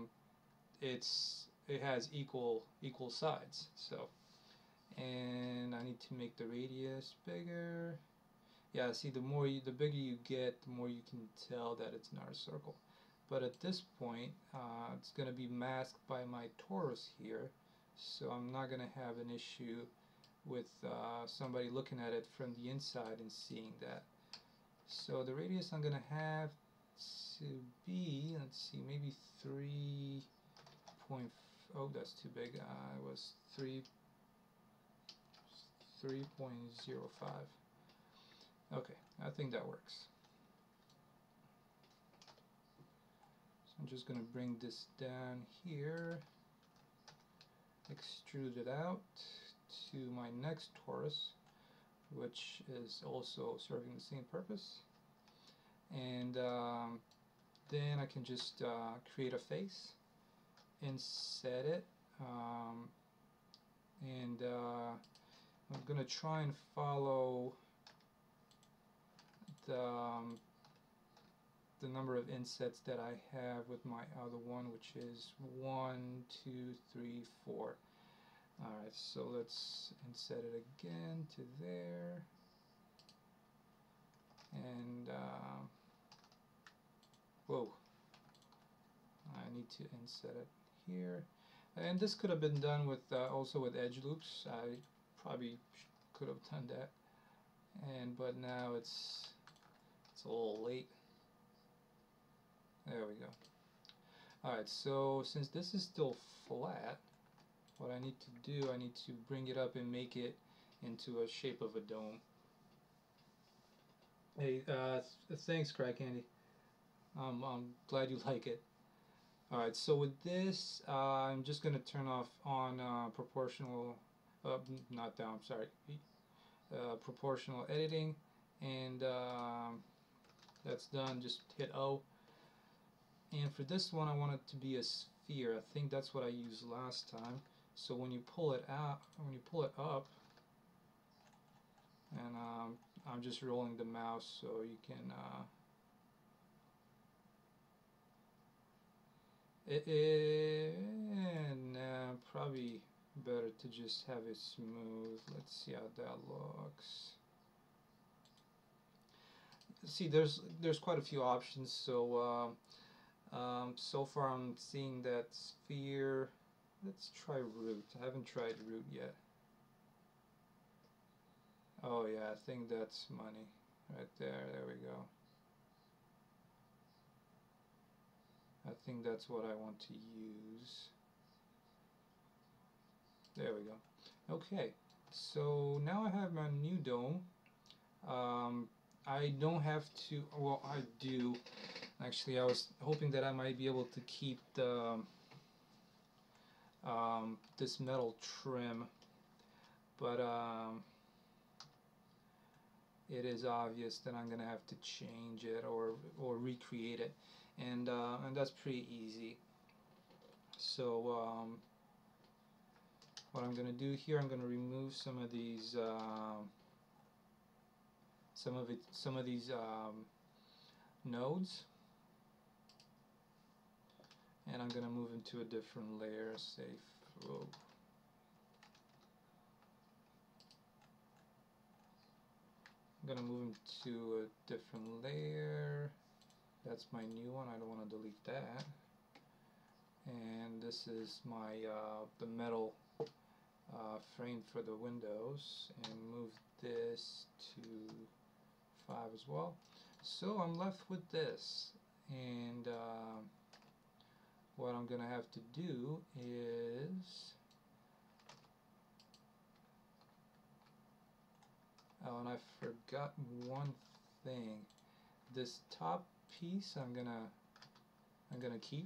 it has equal sides. So, and I need to make the radius bigger. Yeah, see, the bigger you get, the more you can tell that it's not a circle. But at this point, it's going to be masked by my torus here, so I'm not going to have an issue with somebody looking at it from the inside and seeing that. So the radius I'm going to have to be, let's see, maybe 3. Oh, that's too big. It was 3.05. Okay, I think that works. So I'm just going to bring this down here, extrude it out to my next torus, which is also serving the same purpose. And then I can just create a face. inset it, and I'm gonna try and follow the number of insets that I have with my other one, which is 1, 2, 3, 4. Alright, so let's inset it again to there, and whoa, I need to inset it here. And this could have been done with also with edge loops. I probably could have done that, but now it's a little late. There we go. Alright, so since this is still flat, what I need to do, I need to bring it up and make it into a shape of a dome. Hey, thanks, Crack Candy. I'm glad you like it. Alright, so with this, I'm just going to turn off on proportional, not down, sorry, proportional editing, and that's done. Just hit O. And for this one, I want it to be a sphere. I think that's what I used last time. So when you pull it out, when you pull it up, and I'm just rolling the mouse so you can and probably better to just have it smooth. Let's see how that looks. See, there's quite a few options. So so far I'm seeing that sphere. Let's try root. I haven't tried root yet. Oh yeah, I think that's money right there. There we go. I think that's what I want to use. There we go. Okay, so now I have my new dome. I don't have to, well, I do. Actually, I was hoping that I might be able to keep the this metal trim, but it is obvious that I'm gonna have to change it or recreate it, and that's pretty easy. So what I'm gonna do here, I'm gonna remove some of these nodes, and I'm gonna move into a different layer. Say, oh, I'm gonna move into a different layer. That's my new one. I don't want to delete that. And this is my the metal frame for the windows, and move this to 5 as well. So I'm left with this, and what I'm gonna have to do is, oh, and I forgot one thing. This top piece I'm gonna keep.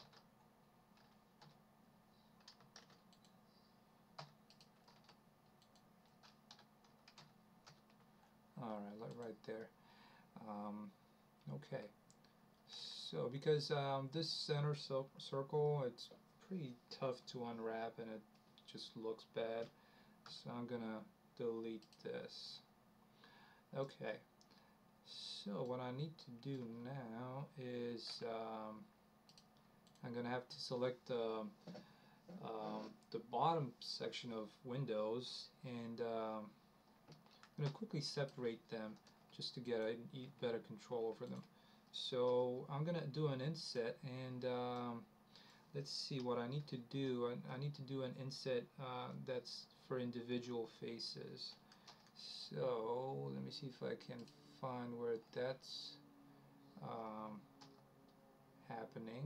Alright, right there. Okay. So because this center circle, it's pretty tough to unwrap and it just looks bad. So I'm gonna delete this. Okay. So what I need to do now is I'm gonna have to select the bottom section of windows, and I'm going to quickly separate them just to get a better control over them. So I'm going to do an inset, and let's see what I need to do. I need to do an inset that's for individual faces. So let me see if I can find where that's happening.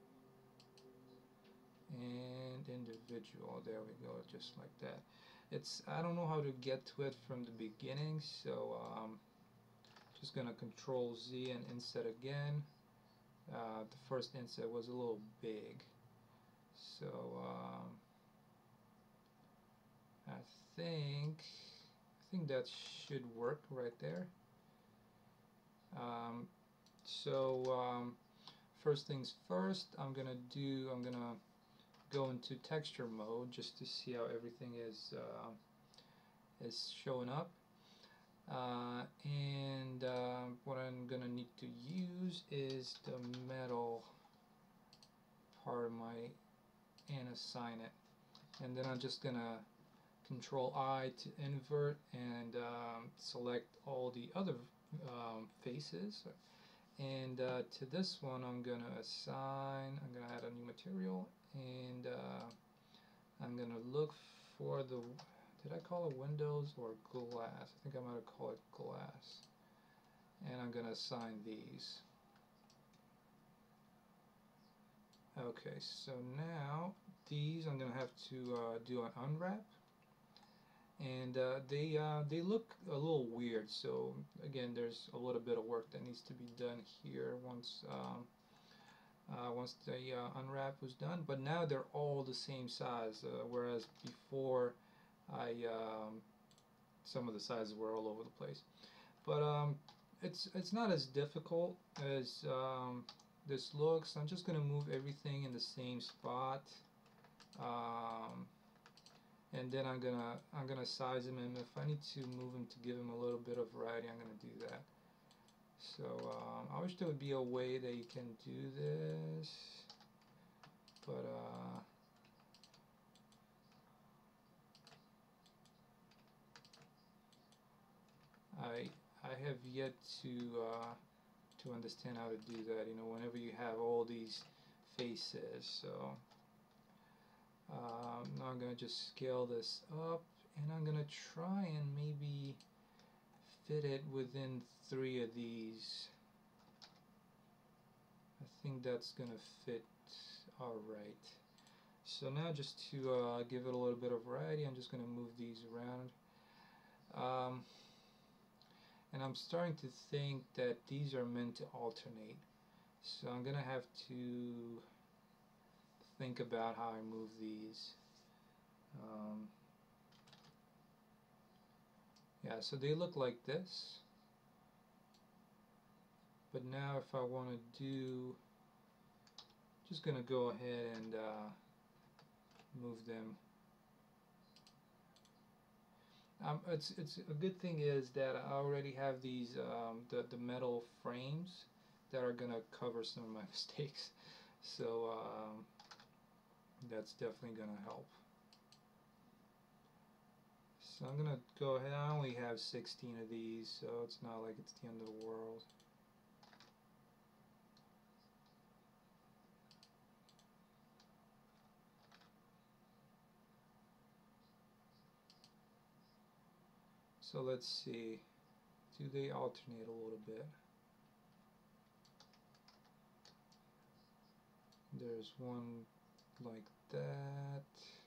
And individual, there we go, just like that. I don't know how to get to it from the beginning, so just gonna Control Z and inset again. The first inset was a little big, so I think that should work right there. So first things first, I'm gonna go into texture mode just to see how everything is showing up. And what I'm gonna need to use is the metal part of my and assign it. And then I'm just gonna Control I to invert and select all the other faces. And to this one I'm gonna assign, I'm gonna add a new material, and I'm gonna look for the, did I call it windows or glass? I think I might have called it glass. And I'm gonna assign these. Okay, so now these I'm gonna have to do an unwrap, and they look a little weird. So again, there's a little bit of work that needs to be done here once the unwrap was done. But now they're all the same size, whereas before some of the sizes were all over the place. But it's not as difficult as this looks. I'm just gonna move everything in the same spot, and then I'm gonna size them, and if I need to move them to give them a little bit of variety, I'm gonna do that. So I wish there would be a way that you can do this, but I have yet to understand how to do that. You know, whenever you have all these faces. So now I'm gonna just scale this up, and I'm gonna try and maybe fit it within 3 of these. I think that's gonna fit alright. So now, just to give it a little bit of variety, I'm just gonna move these around. And I'm starting to think that these are meant to alternate. So I'm gonna have to think about how I move these. Yeah, so they look like this. But now if I want to do, just gonna go ahead and move them. It's a good thing is that I already have these the metal frames that are gonna cover some of my mistakes. So that's definitely gonna help. So I'm gonna go ahead. I only have 16 of these, so it's not like it's the end of the world. So let's see, do they alternate a little bit? There's one like that.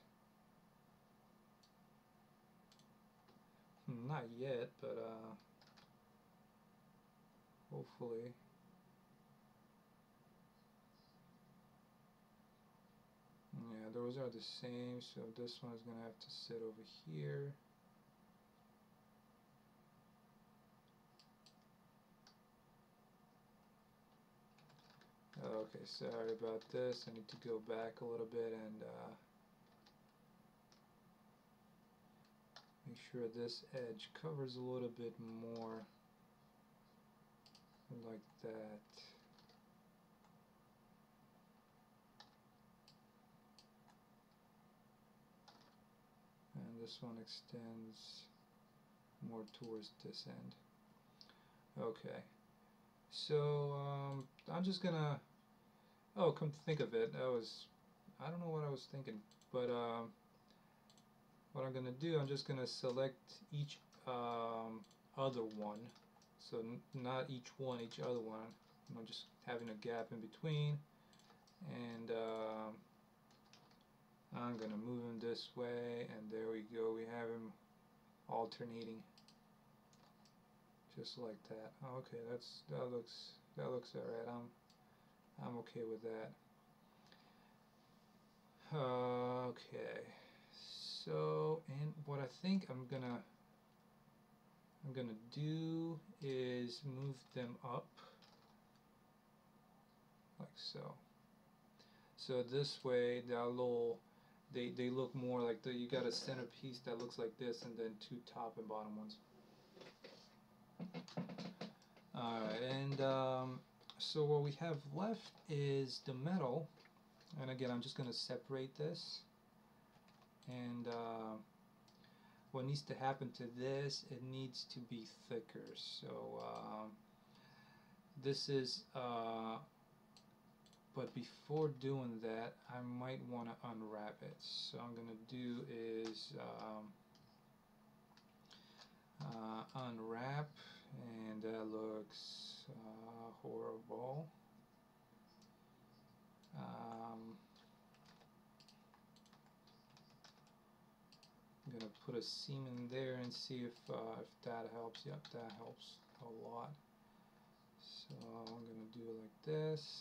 Not yet, but hopefully. Yeah, those are the same, so this one is going to have to sit over here. Okay, sorry about this. I need to go back a little bit and make sure this edge covers a little bit more, like that. And this one extends more towards this end. Okay, so I'm just gonna, oh, come to think of it, I don't know what I was thinking, but what I'm gonna do, I'm just gonna select each other one. So not each one, each other one. I'm just having a gap in between, and I'm gonna move him this way, and there we go. We have him alternating, just like that. Okay, that looks alright. I'm okay with that. Okay, so, and what I think I'm gonna do is move them up like so. So this way they look more like you got a centerpiece that looks like this, and then two top and bottom ones. Alright, and so what we have left is the metal, and again I'm just going to separate this, and what needs to happen to this, it needs to be thicker. So this is but before doing that, I might want to unwrap it. So I'm going to do is unwrap, and that looks horrible. I'm going to put a seam in there and see if that helps. Yep, that helps a lot. So I'm going to do it like this.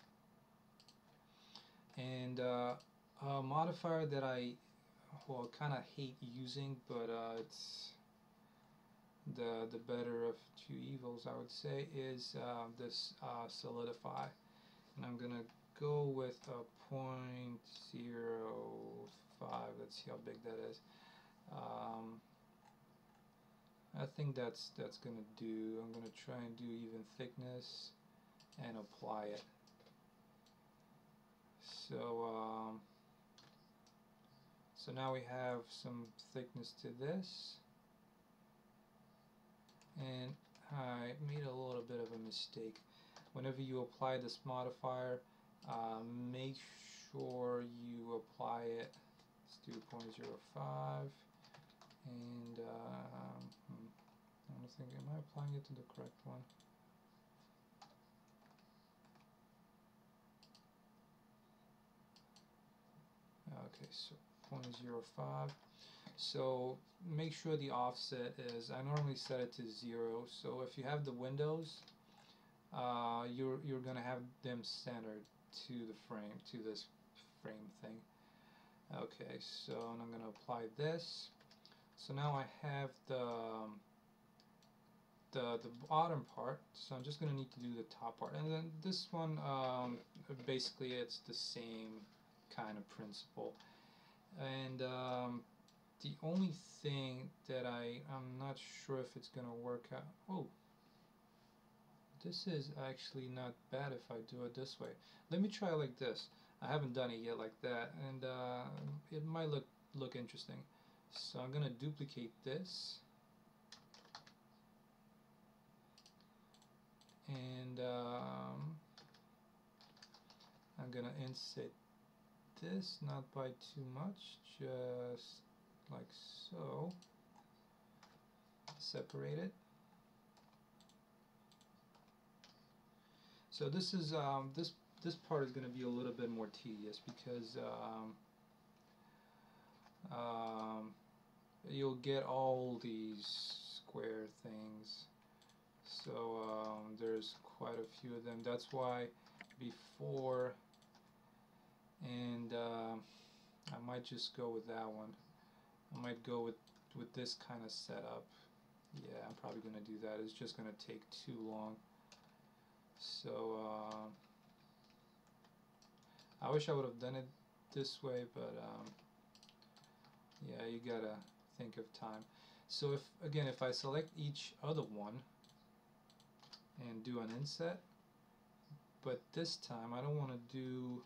And a modifier that I kind of hate using, but it's the better of two evils, I would say, is this solidify, and I'm gonna go with a 0.05. Let's see how big that is. I think that's gonna do. I'm gonna try and do even thickness and apply it. So now we have some thickness to this, and I made a little bit of a mistake. Whenever you apply this modifier, make sure you apply it. Let's do 0.05, and I'm thinking, am I applying it to the correct one? Okay, so 0.05. So make sure the offset is, I normally set it to 0. So if you have the windows, you're gonna have them centered to the frame, to this frame thing. Okay, so and I'm gonna apply this. So now I have the bottom part, so I'm just gonna need to do the top part, and then this one basically it's the same kind of principle. And the only thing that I'm not sure if it's gonna work out. Oh, this is actually not bad if I do it this way. Let me try it like this. I haven't done it yet like that, and it might look interesting. So I'm gonna duplicate this, and I'm gonna inset this, not by too much, just like so. Separate it. So this is this part is going to be a little bit more tedious, because you'll get all these square things. So there's quite a few of them. That's why before, and I might just go with that one. I might go with this kind of setup. Yeah, I'm probably going to do that. It's just going to take too long. So I wish I would have done it this way, but yeah, you gotta think of time. So if I select each other one and do an inset, but this time I don't want to do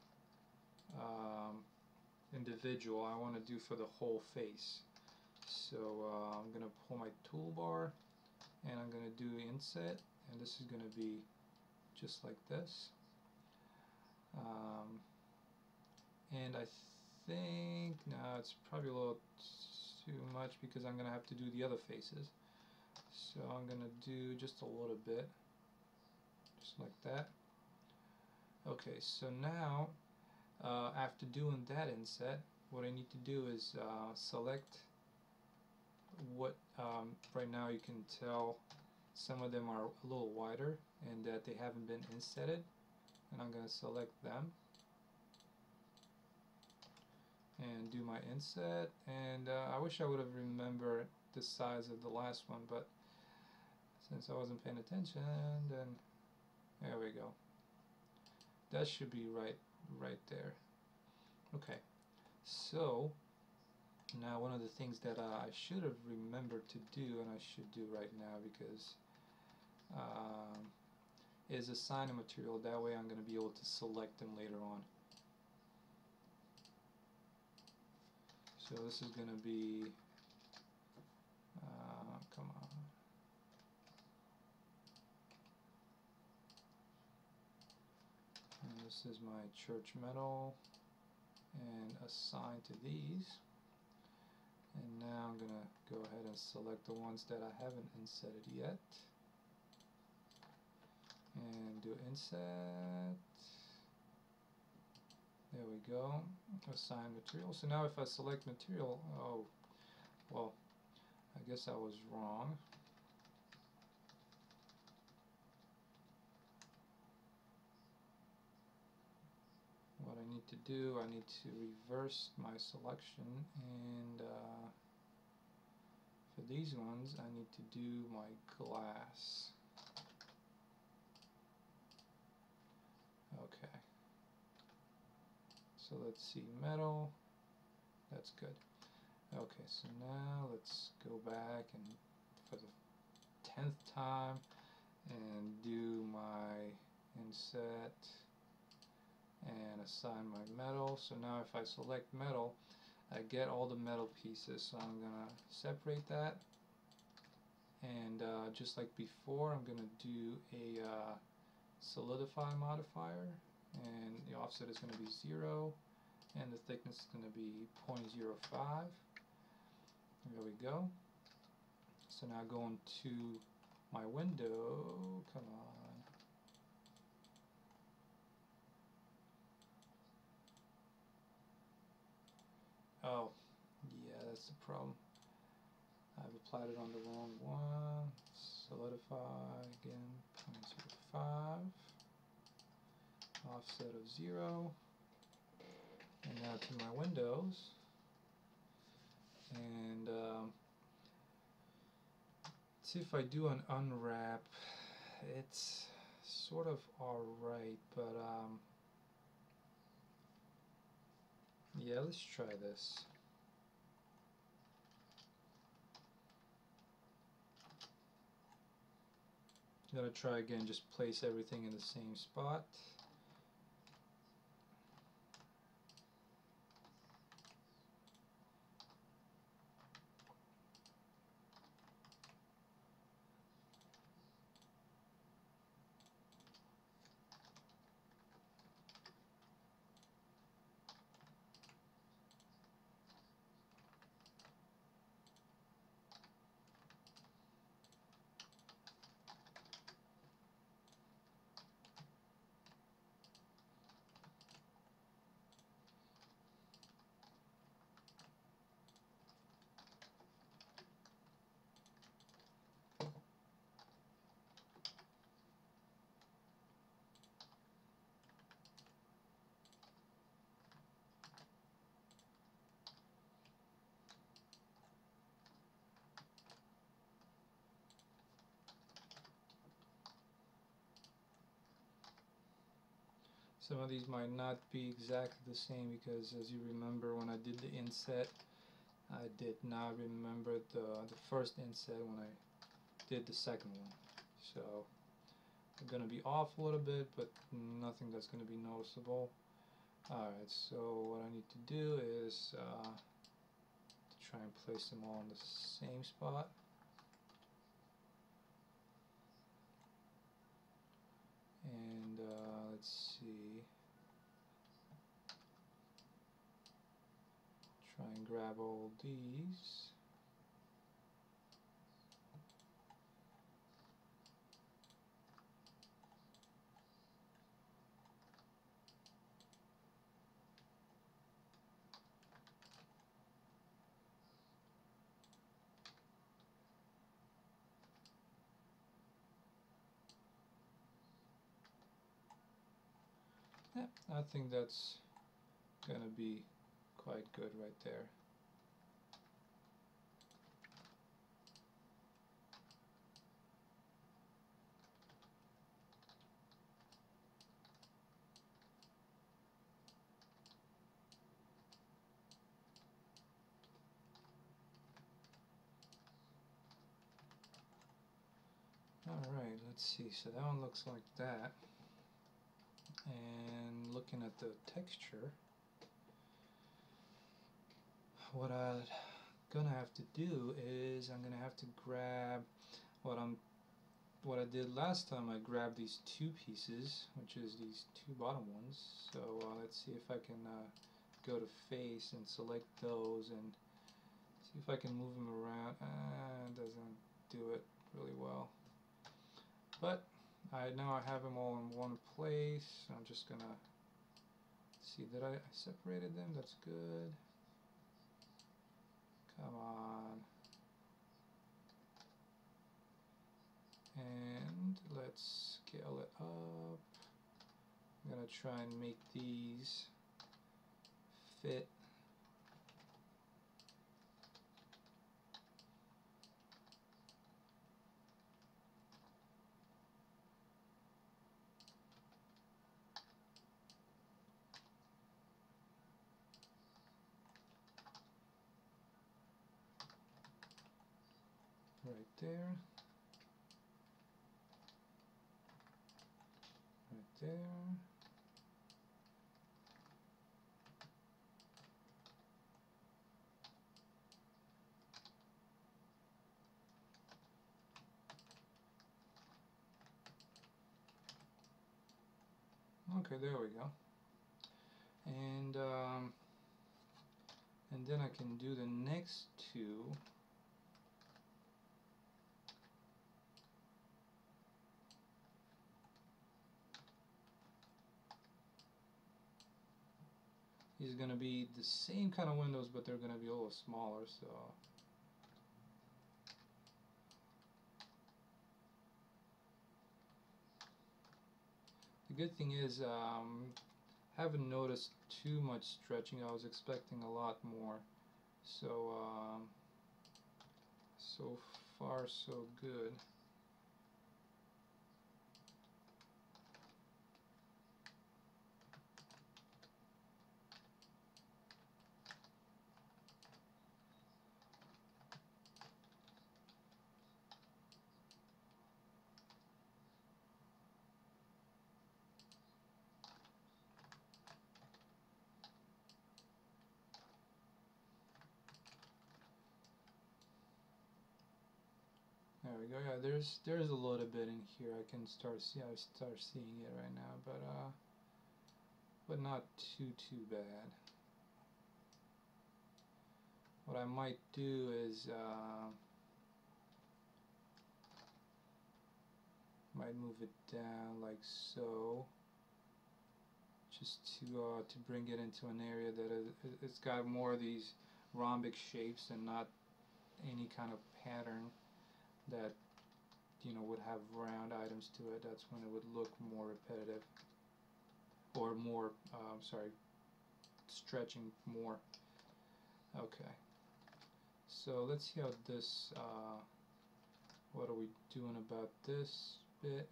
individual, I want to do for the whole face. So I'm going to pull my toolbar, and I'm going to do inset, and this is going to be just like this. And I think, no, it's probably a little too much, because I'm going to have to do the other faces. So I'm going to do just a little bit, just like that. Okay, so now after doing that inset, what I need to do is select what, right now you can tell some of them are a little wider and that they haven't been insetted, and I'm going to select them and do my inset. And I wish I would have remembered the size of the last one, but since I wasn't paying attention, then there we go. That should be right there. Okay, so now one of the things that I should have remembered to do, and I should do right now, because is assign a material. That way I'm going to be able to select them later on. So this is going to be, come on. And this is my church metal, and assign to these. And now I'm going to go ahead and select the ones that I haven't insetted yet. And do inset. There we go. Assign material. So now if I select material, oh, well, I guess I was wrong. What I need to do, I need to reverse my selection, and for these ones I need to do my glass. Okay. So let's see, metal, that's good. Okay, so now let's go back and for the 10th time and do my inset and assign my metal. So now if I select metal, I get all the metal pieces. So I'm gonna separate that, and just like before, I'm gonna do a solidify modifier, and the offset is gonna be 0, and the thickness is gonna be 0.05. There we go. So now going to my window, come on. Oh, yeah, that's the problem. I've applied it on the wrong one. Solidify again, 0.05. Offset of 0. And now to my windows. And see if I do an unwrap. It's sort of alright, but yeah, let's try this. I'm gonna try again, just place everything in the same spot. Some of these might not be exactly the same because, as you remember, when I did the inset, I did not remember the first inset when I did the second one. So I'm going to be off a little bit, but nothing that's going to be noticeable. Alright, so what I need to do is to try and place them all in the same spot. And let's see, try and grab all these. Yeah, I think that's gonna be quite good right there. Alright, let's see. So that one looks like that. And looking at the texture, what I'm gonna have to do is I'm gonna have to grab what I did last time. I grabbed these two pieces, which is these two bottom ones. So let's see if I can go to face and select those and see if I can move them around. It doesn't do it really well, but now I have them all in one place. I'm just gonna see that I separated them. That's good. Come on. And let's scale it up. I'm gonna try and make these fit. Right there. Right there. Okay, there we go. And then I can do the next two. These are gonna be the same kind of windows, but they're gonna be a little smaller. So the good thing is, haven't noticed too much stretching. I was expecting a lot more. So so far so good. There we go. Yeah, there's a little bit in here. I start seeing it right now, but not too bad. What I might do is might move it down like so, just to bring it into an area that it's got more of these rhombic shapes and not any kind of pattern that would have round items to it. That's when it would look more repetitive, or more sorry, stretching more. Okay, so let's see how this what are we doing about this bit?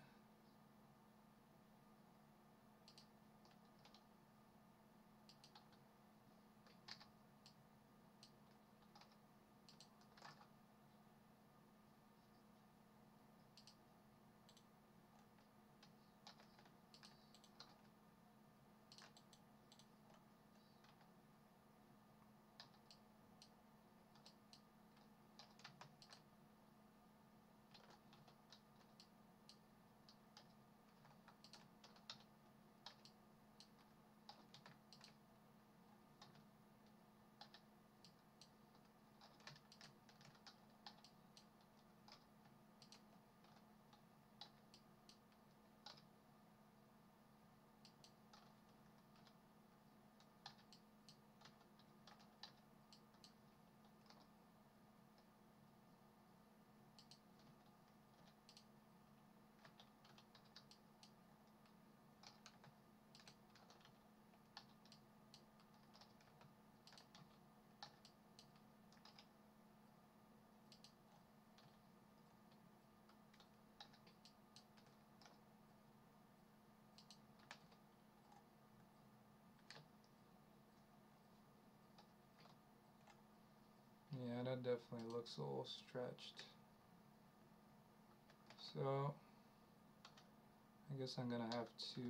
Yeah, that definitely looks a little stretched. So I guess I'm gonna have to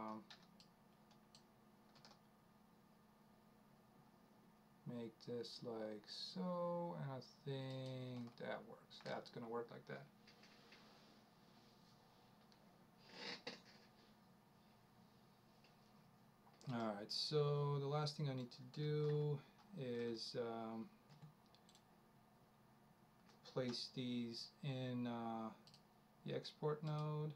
make this like so, and I think that works. That's gonna work like that. Alright, so the last thing I need to do is place these in the export node.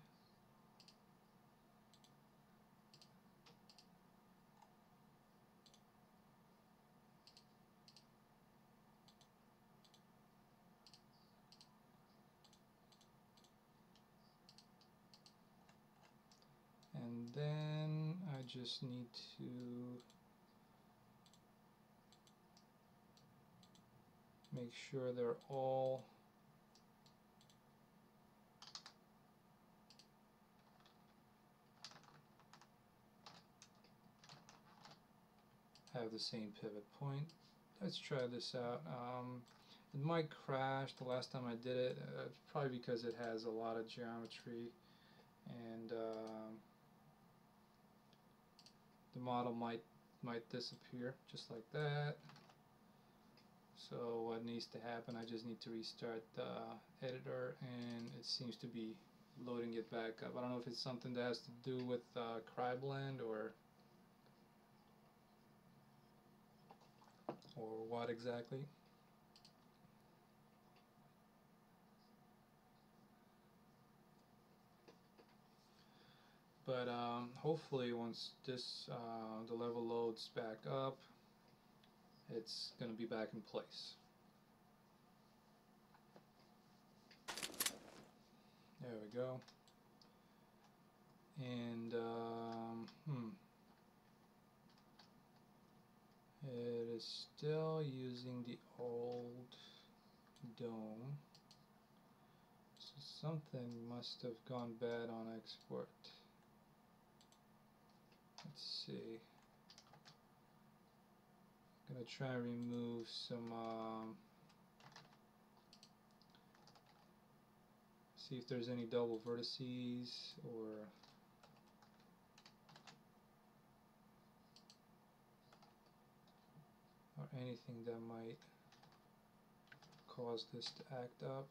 And then I just need to make sure they're all have the same pivot point. Let's try this out. It might crash the last time I did it, probably because it has a lot of geometry, and the model might disappear just like that. So what needs to happen, I just need to restart the editor, and it seems to be loading it back up. I don't know if it's something that has to do with CryBlend or what exactly. But hopefully once this the level loads back up, it's going to be back in place. There we go. And it is still using the old dome. So something must have gone bad on export. Let's see. I'm gonna try and remove some see if there's any double vertices or anything that might cause this to act up.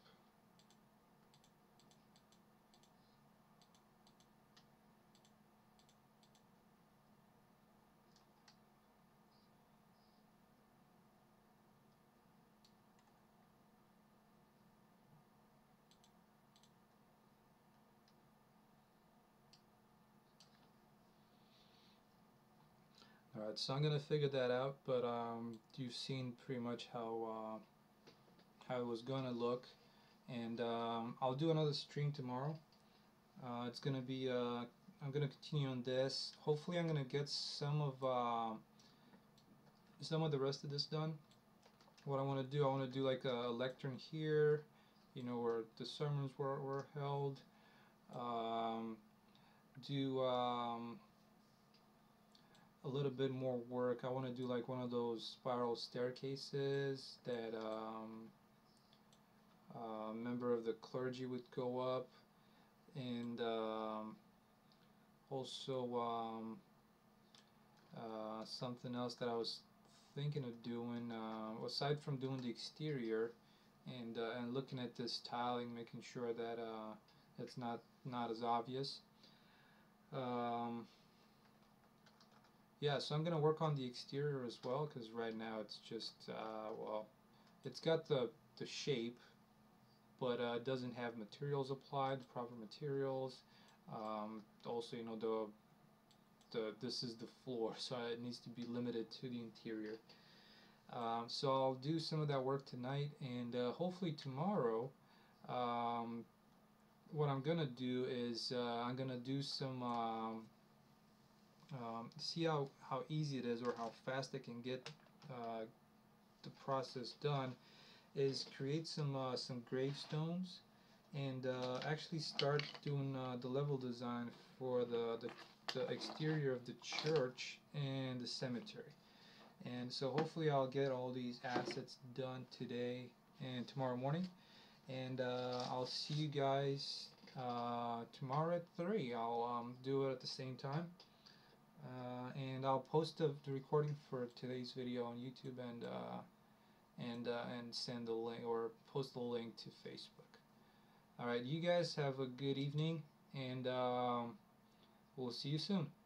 Alright, so I'm gonna figure that out, but you've seen pretty much how it was gonna look, and I'll do another stream tomorrow. It's gonna be I'm gonna continue on this. Hopefully, I'm gonna get some of the rest of this done. What I want to do, I want to do like a lectern here, you know, where the sermons were held. Do a little bit more work. I want to do like one of those spiral staircases that a member of the clergy would go up, and also something else that I was thinking of doing, aside from doing the exterior and looking at this tiling, making sure that it's not as obvious. Yeah, so I'm gonna work on the exterior as well, because right now it's just well, it's got the shape, but it doesn't have materials applied, the proper materials. Also, you know, this is the floor, so it needs to be limited to the interior. So I'll do some of that work tonight, and hopefully tomorrow, what I'm gonna do is I'm gonna do some see how easy it is, or how fast I can get the process done, is create some gravestones, and actually start doing the level design for the exterior of the church and the cemetery. And so hopefully I'll get all these assets done today and tomorrow morning, and I'll see you guys tomorrow at 3. I'll do it at the same time. And I'll post the recording for today's video on YouTube and send the link or post the link to Facebook. All right, you guys have a good evening, and we'll see you soon.